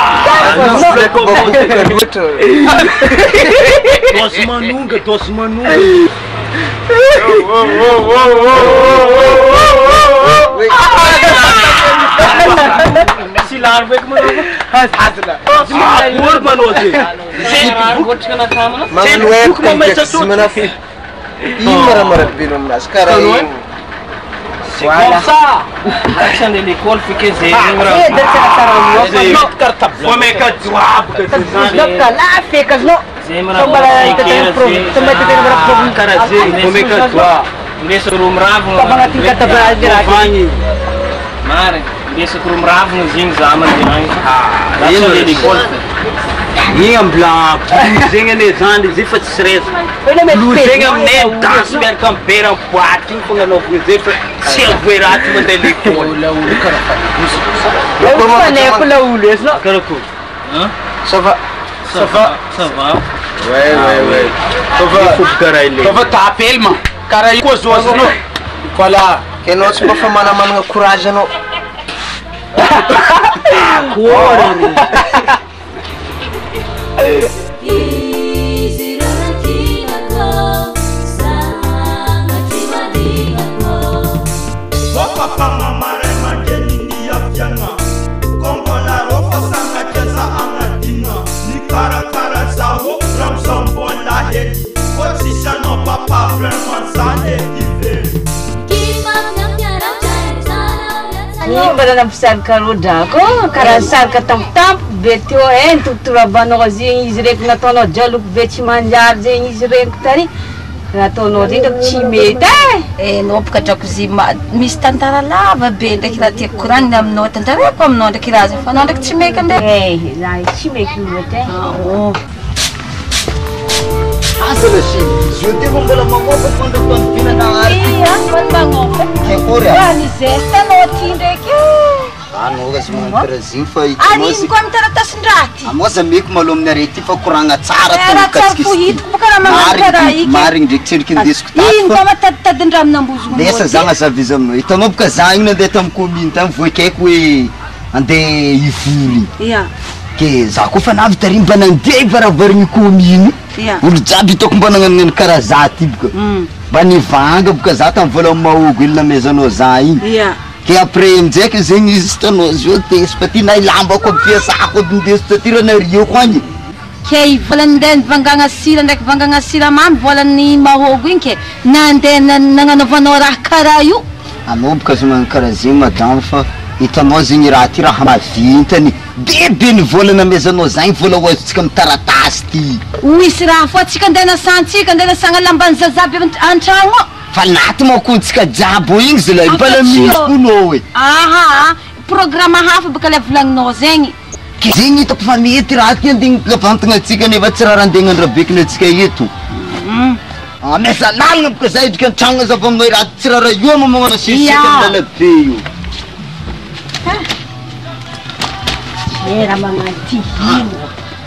dosy manonga dosy manonga silaro beky manao hazazana olo manao zay gotrika natamana magnano hoe contexte manafo ino maramarabenao aminazy karaha ino Voilà. L'action de l'école fait que j'ai Faut mettre un joab que c'est ça. Là, fait que non. C'est mon avis. Ndesa rumravu mare ndesa rumravu zing zaman jang l'action de l'école Io am blanc, zinga ne zandi zifa stress. Lu zinga ne das mer campera quatro com a novo zifa se verati mo dele ko la u cara fa. Como ne ko la u les no. Cara ko. Hein? Ça va. Ça va, ça va. Ouais ouais ouais. Ça va. Il faut cara ele. Ça va tapel man. Cara ko zo zo no. Voilà. Que nós vamos fazer uma manga coragem no. Corre. Papa mama rema jeni ni afjanga Kongo la rofa sanga jesa angadinga Ni kara kara saho ram sambo la hedi Otsisha no papa vraiment ça est divin Ni pada na pesan karuda ko karasan ka tam-tam betio en tutura bano zing izrek na tono jaluk beti manjar zing izrek tari na tono din chimeta eh no pukatra kuzima misy tantara lava be ndraiky raha tiako koragnina aminao tantarako aminao ndraiky raha zay fa anao ndraiky tsy meka ndraiky eh za tsy meka loatra oh Asa la si, je te mon bala mamofa quando quando fina na área. Iya, quando mamofa. Que cor é? Ani zesta no tindeke. Ah, no, gas man trazin fa itu. Ani kom taratasndrati. A moça meio que malom na reti fa kuranga tsara tu kaskis. Fuhit ko kana mamantara iki. Maring dik tsir kin diskutar. Ino kama tatadindram nambuzo mo. Dessa zanga sa visão no. Então não porque zain na detam comentam foi que que ande ifuri. Iya. Que za ko fa navy tarim banande para varmi kominy. Olo jiaby hitako mba nagnanognano karaha za ty boka mba nivanga boka za tamy vola mahogo ilo namezanao za igny ke après amindraiky zegny izy hitanao zio tesy fa ty na ilambako ampiasako abindesy taty raha nario ko agny ke volan'ndeha nivangagna sira ndraiky vangagna siramamy volan'ny mahogo igny ke nandeha nagnanaovanao raha karaha io anao boka somany karaha zegny madame fa hitanao zegny raha ty raha mavintany bebe ny vola namezanao zagny vola hoazontsika mitaratasy ty misy raha fo atsika andeha nasantsika andeha nasagna lambany zazaby an-tragno fa naty makontsika jiabo igny zala mbala misy konao e aha programme hafa baka le volagninao zegny ke zegny hitako fa mety raha ty andigny lavantagna atsika nefa tsy raha raha andeha gnandrabekiny atsika eto mesa lalagna boka za idrika an-tragno zava aminao raha tsy raha raha io mamognano seseka milalabe io era magnatihino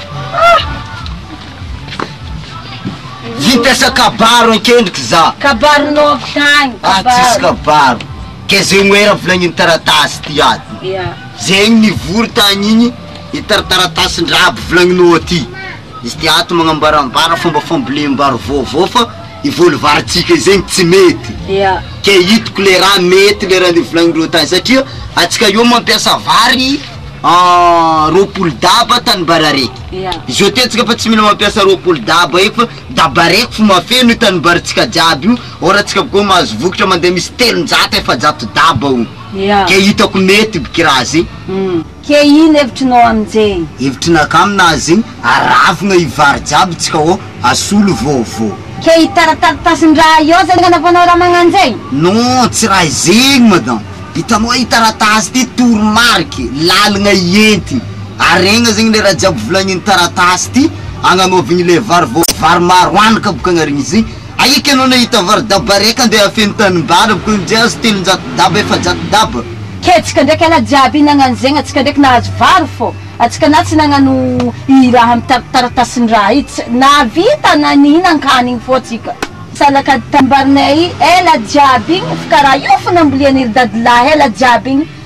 Vimpiasa kabaro ankendriky za kabaronao avy tagny ah tsisy kabaro ke zegny moera volagny taratasy ty aty zegny nivory tagny igny itarataratasi-ndraha aby volagninao aty izy ty aty magnambarambara fomba fambolem-bary vaovao fa ivoly varitsika zegny tsy mety ke hitako le raha mety le raha nivolagnin'ireo tagny satria atsika io mampiasa vary roapolo daba tanimbary araiky izy io tetsika fa tsy mila mampiasa roapolo daba eky fa daba araiky fo mafeno io tanimbary-tsika jiaby io ora atsika boka mahazo vokatra mandeha misy telonjato efajato daba io ke hitako mety boky raha zegny ke ino hevitrinao aminjegny hevitrinaka aminazy igny aravina ivary jiaby tsika o asolo vaovao ke hitaratatasy-ndraha io zany gnanaovanao raha magnanjegny non tsy raha zegny madame hitanao hitaratasy ty toromarika lalagna ienty aregna zegny le raha jiaby volagniny taratasy ty agnanaovigny le vary vo vary maro anaka boka agnarigny izy aiky anao nahita vary daba raiky andeha afeno tanimbary boka amizay azo telonjato daba efajato daba ke atsika ndraiky ala jiaby nagnano zegny atsika ndraiky nahazo vary fô atsika na tsy nagnano i raha amitaratasin-draha io na vita na nina ankanigny fô atsika salaka tambarinay ela jiaby igny fa karaha io fo nambolian'iry dadilahy ela jiaby igny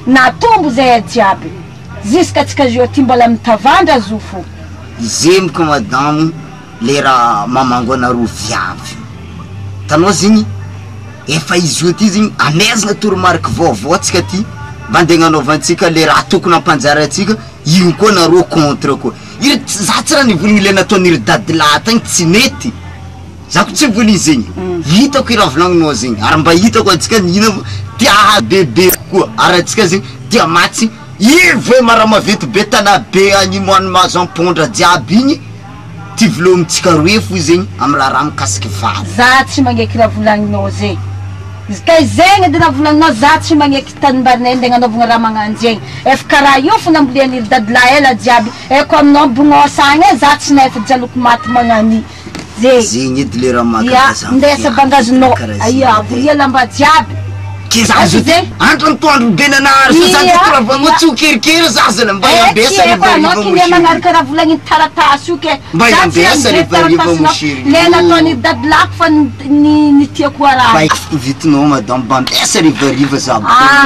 natombo zay jiaby ziska tsika zio ty mbola mitavandra zo fo zemiko madamo le raha mamango anaro viavy tanao zegny efa izy io ty zegny amezana toromarika vaovao tsika ty mba andeha gnanaovantsika le raha tokony ampanjaratsika io koa nareo contre koa iry za tsy raha nivoliny le nataoniry dadilà tagny tsy mety zako tsy voliny zegny hitako iraha volagninao zegny ary mba hitako atsika nihina tia bebe koa ary atsika zegny tia matsy ivo hoe mara mavety be tana be animoany mazo ampondra jiaby igny ty volomitsika roe fo zegny amy raha raha mikasiky vady za tsy magneky raha volagninao zegny izy ka zegny edy raha volagninao za tsy magneky tanimbarinay nde gnanaovagna raha magnano zegny efa karaha io fo namboleniry dadilà ela jiaby eko aminao bongosa agny e za tsy nefa jaloko maty magnani zegny zegny edy le raha ya makakaza ndesa bangazonao aia voria lamba jiaby kizazo andro ntoandro be nanary so za tora vango tsy kerikery zazana mba yambesa le anao kine magnaraka raha volagny taratasy io ke mba yambesa le bariva moshiri le nataony dadilako fa ni ni tiako raha ba vitinao madame mba ambesa rivariva za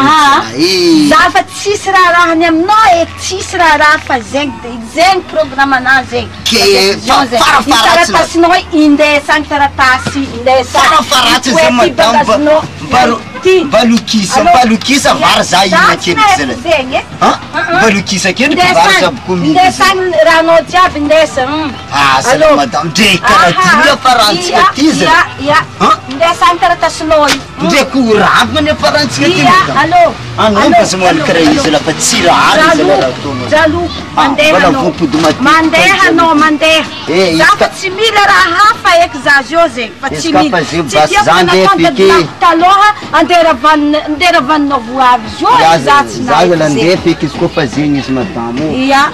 za fa tsisy raha rahany aminao e tsisy raha raha fa zegny zegny programme ana zegny ke taratasinao indesagny taratasy indesagny farafaratsy za madame balukisa balukisa vary za ina kely zela ha balukisa kely vary za bukomi ndesagny rahanao jiaby ndesa ah sala madame de karatia farantsika ty zela ya ndesagny taratasinao nde ku rab mane farantsika ty allo anao pas mo alcraise la patira zela jalu mandeha no mandeha no mandeha za fa tsy mila raha hafa eky za zio zegny fa tsy mila tsy zande piqué taloha andera van andera van novo avy zio za tsy na za la ndefa eky izy koa fa zegny izy madame ya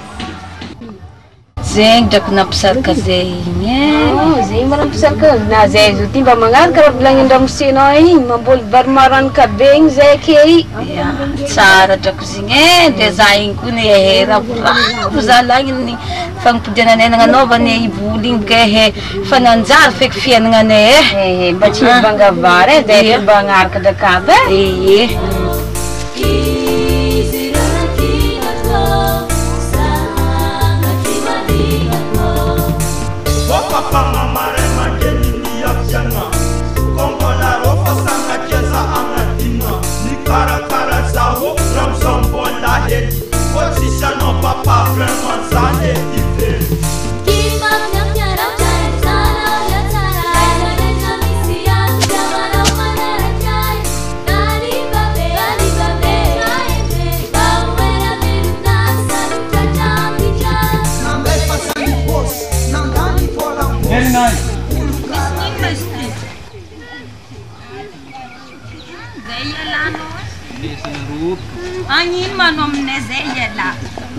zegny drako nampisarika zay igny e zegny mba nampisarika na zay zo ty mba magnaraka raha volagnin-dramosenao igny mamboly vary maranaka be igny zay ke i tsara drako zegny e de za igny koa ny ehe ravoravo za lagny ny fagnimpodiananay nagnanaovany ivoly igny ke he fa nanjary feky fiainagnanay e mba tsy mivangavary e de mba agnaraka dakaby e e Papa vraiment ça n'est difficile. Very nice. Angin manomne zeyela.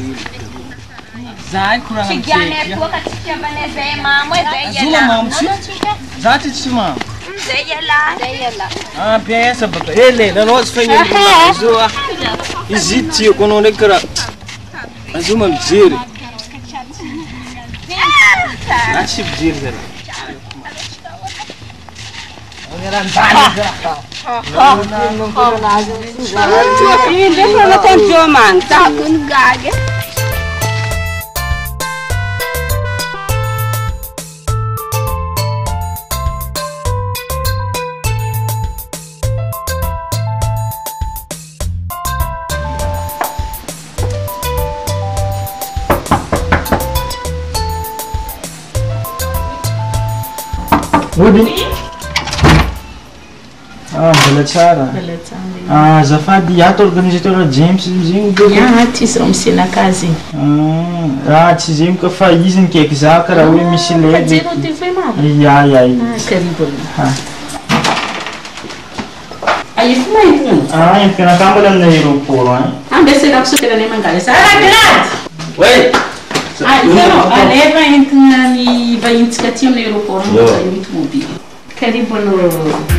Zai kurang ajar. Cikiane tua kat cikiane zey mamu zeyela. Zuma mamu sih. Zati cuma. Zeyela. Zeyela. Ah biasa betul. Ele, dan waktu fanya ni zua. Izit sih kono nekera. Zuma bzir. Nasib bzir kan. Orang tanya kerana. Ini dia nonton cuman takut gagal. Udi. Ah, bela tsara. Bela tsara. Ah, zafady ato organisateur James zegny be. Ya, tsisy romsina kazy. Ah, tsy zegny ka fa izy nikaiky za ka raha hoe misy le. Zero ty foi mama. Ya, ya. Ah, karibu. Ah. Aí foi muito. Ah, em que na cama lá no aeroporto, hein? Ah, bem sei lá que você quer nem mangar. Ah, grande. Oi. Ah, então, a leva entra e vai indicativa no aeroporto, não sai muito móvel. Karibu no.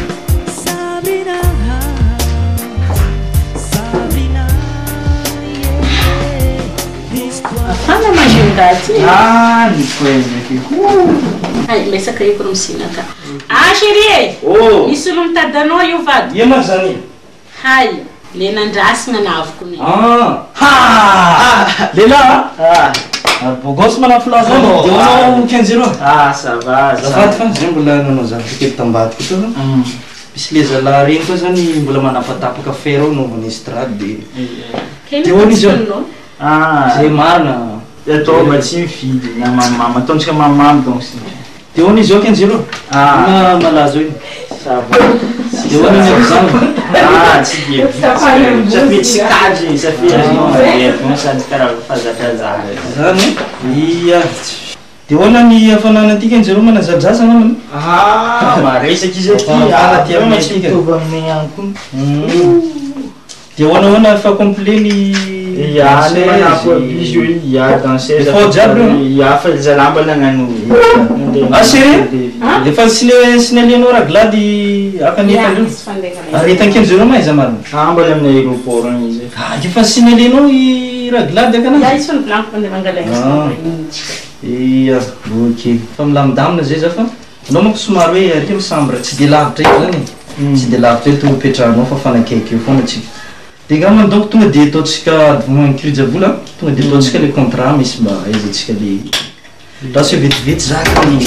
Fala mais verdade. Ah, depois aqui. Ai, mas essa caiu por um sino, tá? Ah, Xerie! Oh! Isso não tá dando o vago. E a Mazani? Ai, le nandrasina anavoko ny Ah, ha! Leila! Ah, bogos mana flash zany. Dia manao quinze zéro. Ah, ça va. Azafady fa zay mbola nanao zavatra kely tambadika to. Misy le zalahy reny koa zany mbola manapatapaka fera ao naovana estrade dia. Dia hoana izy eo? Ah, zay marina. Atao mba tsy mifidy na mamamamy ataontsika mamamamy donc si. Dia hoana izy eo quinze zéro? Ah, malaza io. Ça va. Dia hoana izy eo zany? Ah, tsy dia vitsy. Safia tsy kadry, safia mandeha sady karaha fazakazaka. Zany? Ia. Dia hoana ny hafanana an'ity quinze zéro manazadraza namany? Ah, maresaky izy aty. Ah, ty aminay tsy mitovy aminay ihany koa. Dia hoana hoana fa complet ny ya le manapo izy io ya danseuse. Efa jiaby io? Ya fa zalamba nagnano. Ah, sérieux? Efa sy le sy ny alianao raglady akanefa io? Aretan quinze zéro ma izy marina? Ah, mbola amin'ny aéroport any izy. Ah, efa sy ny alianao i raglady akana? Ya, izy fa nivolaniko mandeha mangalaina. Iya, ok. Fa milamindamina zay za fa anao manko somary hoe ary misambre tsy dia lavitra io zany. Tsy dia lavitra io tonga petrahanao fa fanakaiky eo foana tsika. Dia ngamba donc tonga dia ataontsika volan-kirija-vola tonga dia ataontsika le contrat misy mba aizantsika le raha sy vetivety zaka ny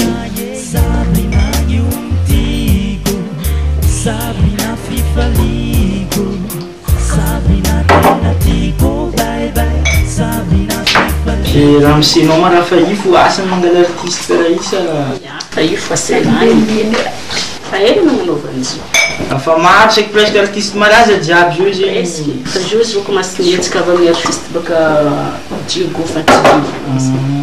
Sabrina fifaliko, Sabrina tena tiako, bye bye, Sabrina fifaliko. Raha misenao ma raha fa io fo asany mangala artiste karaha io sa fa io fa sainany fa ely magnanaova an'izy io. Fa maro saky presque artiste malaza jiaby io zegny. Fa io izy bôka masinetsika avy amin'ny artiste bôka Diego Fatini.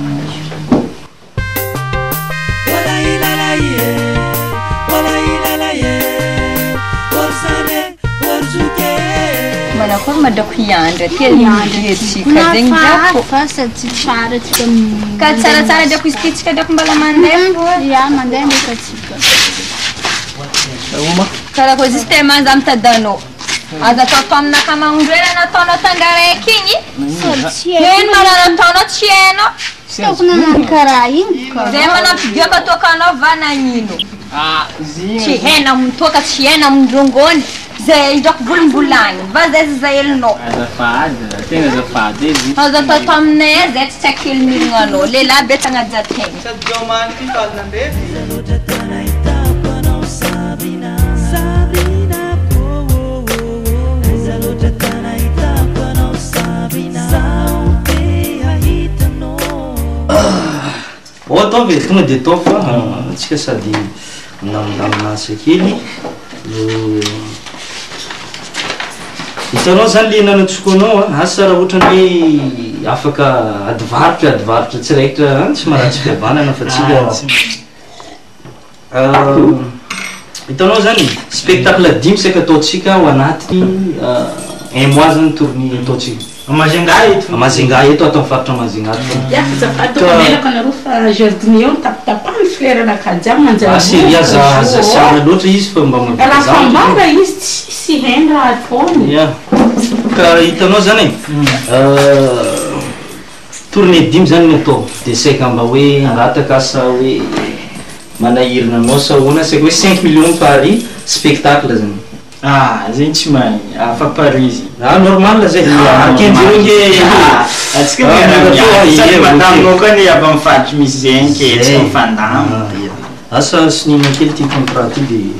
Manako madako iandra telo andretsika zegny dako fa sady tsy tsara tsika ka tsaratsara dako izy ty tsika dako mbala mandeha ya mandeha ndraika tsika karaha koa izy te manza mitadanao aza atao atao aminaka magnondrena nataonao tandraraiky igny ino mala nataonao tsy hainao toko nanano karaha igny zay manampidiaka tokanao va nagnino tsy haina mitoka tsy haina mindrongony zay drako volimbolagny va zay zay elinao azafady tena azafady izy aza atao atao aminay zay tsy tsakely mirinanao lehilahy be tagnajategna sady diomany ty falinandrevy o atao ve tonga dia atao fa antsika sady minamindamina asa kely hitanao zany le nanantsoko anao asa raha ohatrany hoe afaka adivarotra adivarotra tsiraikitra tsy maratsy fihavanana fa tsika hitanao zany spectacle dimy saky ataotsika ao anatiny un mois zany tourni ataotsika Mazinga eto Mazinga eto atao faritra Mazinga ya zafato menaka anareo fa jardinier on tapitapahany fleur nakajiaby manjary seria za za sara loatra izy fa mba raha fambara izy tsy hainy raha ataony ya ka hitanao zany tourné dimy zany ny atao dia saika mba hoe angataka asa hoe manahirina anao sa hoana saika hoe cinq millions pari spectacle zany ah zegny tsy mahay afa parizy ah normal zay quinze zéro ke atsika miaramiadaminao koa ny avy amin'ny faritry misy zegny ke tsy mifandamina asa sinina kely ty contrat ty dia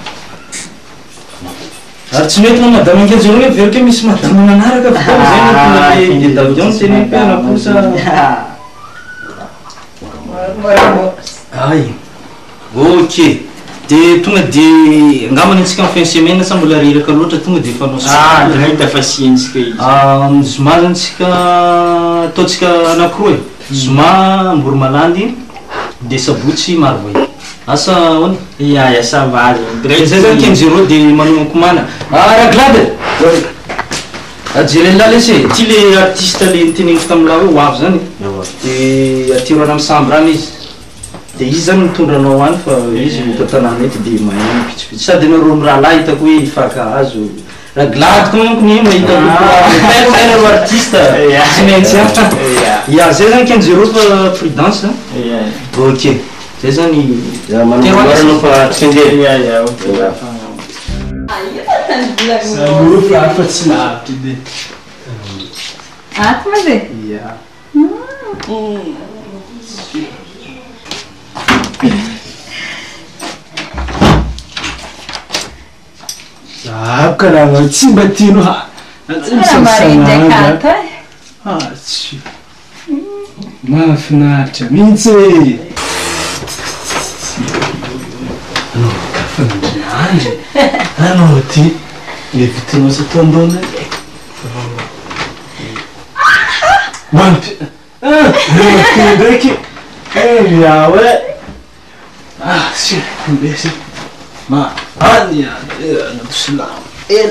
ary tsy mety na madame quinze zéro hoe very ke misy madame manaraka fo zegny tonga le billet d'avion teny pe anaposa ay ok dia tonga dia angambany antsika amin'ny fin de semaine sa mbola riraka loatra tonga dia fanao ah direct fa siantsika izy zoma zany tsika ataontsika anankiroa e zoma amboromalandy dia sabotsy marovoy asa hoana ya ya ça va zay zany quinze zéro dia manokomana raglade ajerenla lesy ty le artiste le teneniko tamin'laha hoe hoavy zany dia atirana amin'ny sambre any izy dia izy zany mitondranao any fa izy tatanàna eto dia mahay pitsopitsy sady nareo raha lahy hitako hoe ifakahazo raglady koa manko ny mahita ro artiste tsy maintsy ya zay zany quinze zéro fa prudence ok zay zany manamboarana fa tsy ndeha Salut, fa fa tsy lavitra ide. Ato ma zay? Ia. Za karaha tsy mba tiano ha. Tsara marindray kato e. Ah, tsy. Mahafinaritra mihitsy e. Anao kafanandriandry. Anao ty le vitinao sa tondona ndraiky. Mampy. Ah, ty ndraiky. Eh, miao e. Ah, si, mbese. Ma, ania, anato silamo. El.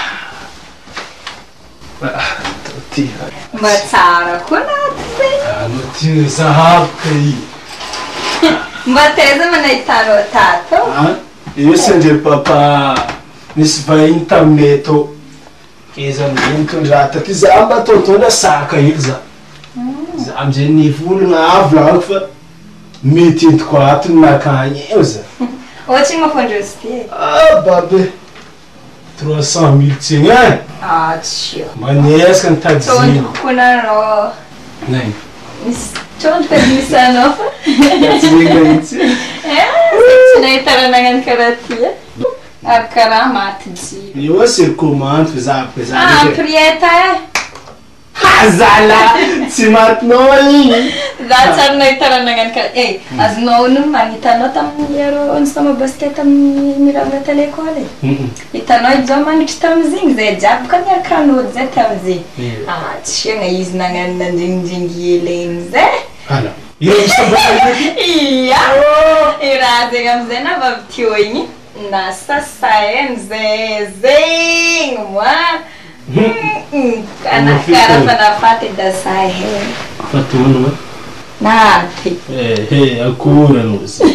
Ah, ty. Mba tsara koa nato zay. Anao ty zahavaka i. Mba taiza manahitaro tato? Ah, io sendra papa nisy vahiny taminay tô. Iza amizay mitondra taty za mba ataotona saka ilo za. Za amizay nivolagna avy lahako fa mety entiko ato ny nakagny eo za. Ohatsy mafandrozy ty e. Ah, babe. trois cent mille tsigny e. Ah, tsio. Manesaka ny tady ziny. Trondro koa nanao. Nay. Misy trondro ka misy anao fa. Tsigny itsy. Eh, tsy nahita nagnano karaha ty e. Ary karaha maty jiro. Io c'est commande fa za pe za. Ah, prieta e. Hazala, tsy matinao igny. Za tsara nahita raha nagnano karaha. Eh, azonao no magnitanao tamin'ny aro nisama basket amin'ny miravana tele-école e. Hitanao izao magnitry tamizigny zay jiaby ka miaraka an'olo zay tamizay. Ah, tsy agna izy nagnano nanjingijingy eleny zay. Hala. Io misy tambaka Ia. I raha zegny amizay na avy teo igny. Na sasainy zay zegny moa. Kana karaha fanafaty da say he. Fatono. Naty. Eh, eh, ancora non si.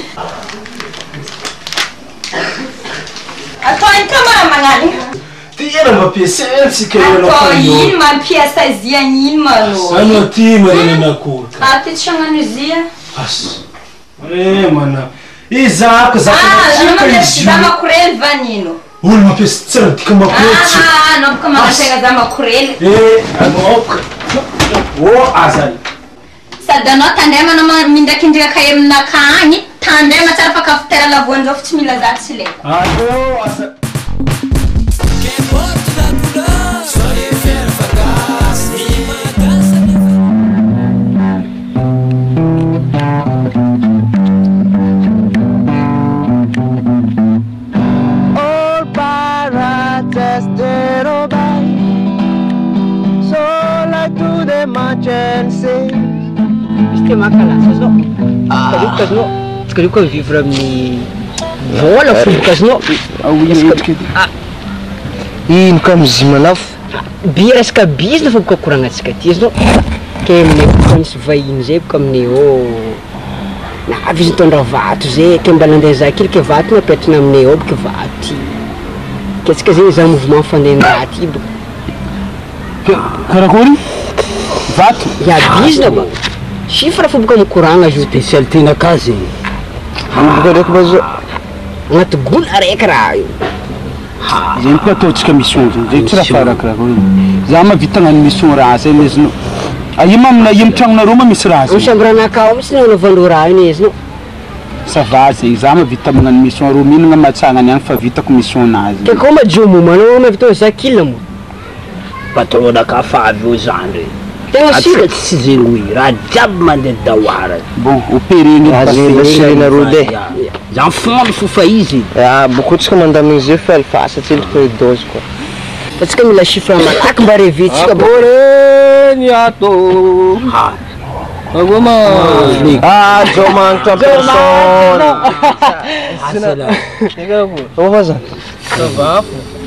Atao iny kama magnano. Tira mampiasa si che io Atao iny mampiasa izy iny manao. Anao ty marina ancora. Aty tsy agnano izy. As. Eh, mana. Izako zako. Ah, non mampiasa zamakorely vanino. Olo mampiasa tsara dika makorely. Ah, anao boka magnategna zamakorely. Eh, anao. Oh, azal. Sady anao tandremana mindrakindraka aminaka agny, tandrema tsara fa kafitera lavoan'izao fa tsy mila za tsy le. Allo, asa. Izy makalaza zao. Tsika azonao. Tsika io koa mivivre amin'ny vola fomboka azonao. Ah, ino ka mizy manafo? Bi resaka business fa boka korangatsika ty azonao. Ke aminay boka misy vahiny zay boka aminay ao. Navy izy mitondra vato zay ke mba nandeha zakily ke vato napetrana aminay ao boka vato. Ke tsika zay za mouvement fandeha ty boka. Karakory? Vato? Ya business ba. Chiffre fa boka mikoragna izy spécialité naka zegny. Boka raiky bazo agnaty gola araiky raha io. Zegny koa ataotsika mission zegny. Zegny tsy raha farakarakory. Za mahavita hagnano mission raha zay lezinao. Aima amina io tragnonareo ma misy raha zay? Sambranaka ao misy nanaovandreo raha iny izy. Ça va zegny za mahavita magnano mission ro mihinagna matsagnany agny fa vitako mission nazy. Ke koa majomo manao mahavita zakila mo. Patronaka favy io zany. Tegna sira tsy zegny hoe raha jiaby mandeha dahoara. Bon, opéré-ny azelasirena de. Za fond fofa izy. Ah, bokotsika mandamina izy fa alfasa tsy iliko dose quoi. Fa tsika mila chiffre malaky mba reventsika boreny ato. Ha. Agoma. Ah, Jomanto personne. Asala. Chega po. Como fazer? Ça va?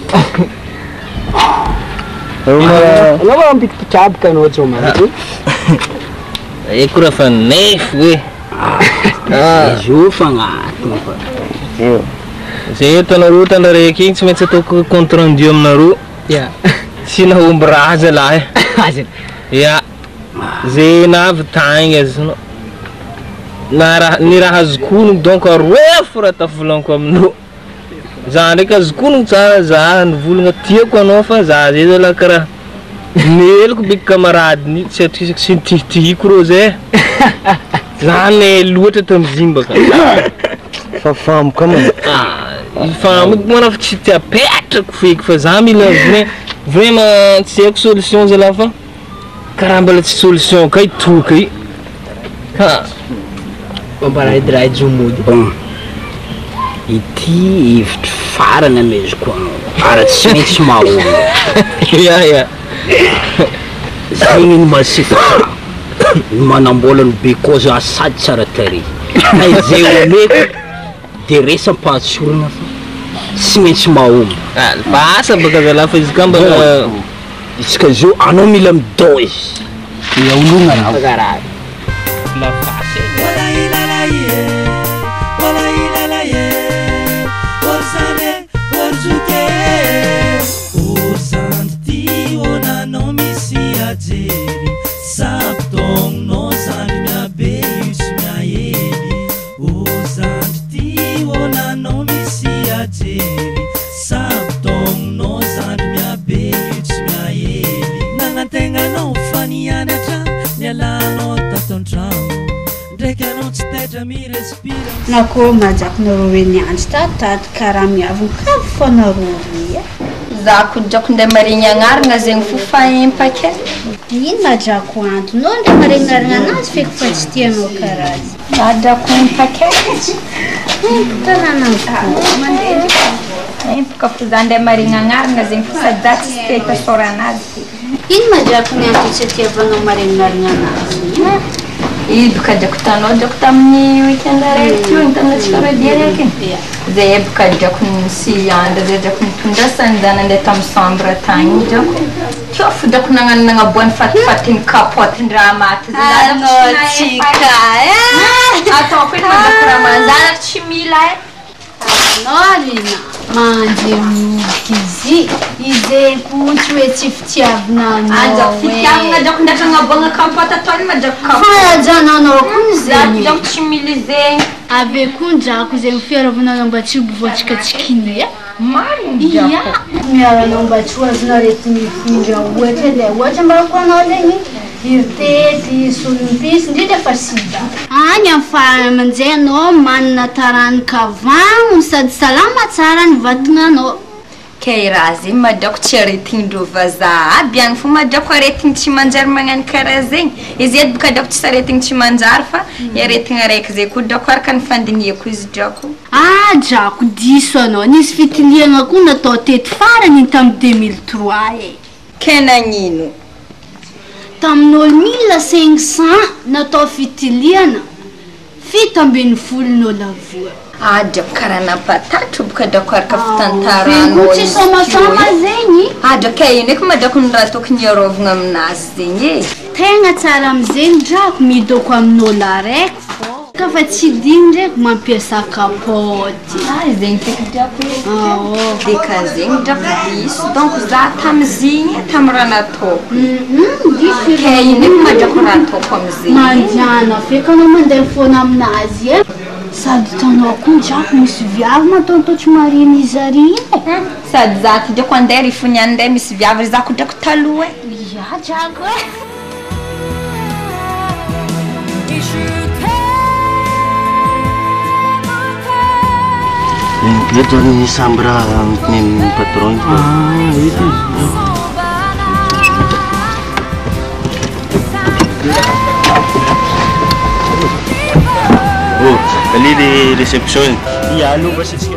Nga ba mpikipikab ka no Jomanto? Eh kura fa nef we. Ah, jo fagnato fa. Yo. Zay tanaro tandrareky igny tsy maintsy ataoko compte rendu aminareo. Ya. Tsy nahomby raha zalahy. Hazard. Ya. Zay navy tagny azonao. Na raha ny raha azoko donc aroa fora tafivolaniko aminao. za ndraiky azo kono tsara za nivolagna tiako anao fa za zay zala karaha neloko beky kamaradiny satria sy nitihitihiko rô zay za ne loatra tam'zigny baka fa famoko ma famoko mana fa tsy tiapetrako feky fa za mila ne vraiment tsy haiko solution zala fa karaha mbala tsy solution kay toka i ha mbara edy raha ijomody ity hevitry farany amezoko anao ara tsy maintsy mahomby ya ya zegny no masifa no manambola ny be kozy asady tsara tare na izay omeko de resa mpahatsorana fa tsy maintsy mahomby basa baka zala fa izy ka mbala isika zao anao mila midao izy iaologna raha karaha Nako majak narore niandry tatady karaha miavony ka fanarore za kodrako nde marigny agnarana zegny fo faempaka ino madrako anto no nde maregnarana anazy feky fa tsy tianao karaha zy madrako empaka tanànanko empaka fo za nde marigny agnarana zegny fo sady za tsy te tasora anazy ino madrako nianto tsy atiavanao maregnarana anazy Ibuka jako tanao jako tamin'ny weekend araiky teo hitanantsika radia raiky zay boka jako sy andra zay jako nitondrasany zany andeha tamin'ny chambre tagny jako teo fo jako nagnano nagnaboany fatifatiny kapotin-draha maty Anotsika ataoko eto jako raha manjary tsy mila e anao lina mandeha miodiky izy izay ko tsy hoe tsy fitiavina anao fitiavina jako ndratra agnaboagna kapoty ataony ma jako kapoty fahajananao koa zegny jako tsy mila zegny ave koa drako zegny fiaravananao mba tsy hobovoatsika tsikiny mariny ia miaranao mba tsy ho azonarety mifindra ohatra le ohatra mba ko anao zegny irtety solompisy indrindra fa sida any amin'ny farany amin'izay anao manana tarany kavagno sady salama tsara ny vatonanao kay raha zegny madrako tsy aretignin-dreo vazaha aby agny fo madrako aretigny tsy manjary magnano karaha zegny izy edy boka drako tsy aretigny tsy manjary fa aretigny araiky zay koa drako araka ny fandiniako izy drako ah drako diso anao nisy fitiliagna koa natao tety farany tamin'ny deux mille trois e ke nagnino tamin'olo mille cinq cent natao fitiliana fito ambin'ny folon'olo avoa ah drako karaha nampatatro boka drako araka fitantaranao tsy somasoma zegny ah drako ino eky ma drako ny raha tokony iarovagna aminazy zegny e tegna tsara am'zegny drako midoko amin'olo araiky fô ka fa tsy digny ndraiky mampiasa kapoty ah zegny feky drako de ka zegny drako diso donc za tam'zigny tamy raha nataoko ka ino eky ma drako raha ataoko am'zegny mandiana feky anao mandeha foana aminazy e sady tanao koa drako misy viavy mataotao tsy mariny izy ary e sady za ty drako andeha rifony andeha misy viavy za ko drako taloha e ia drako e eto ny chambre ny patron ah eto oh ali le réception ia alova satsika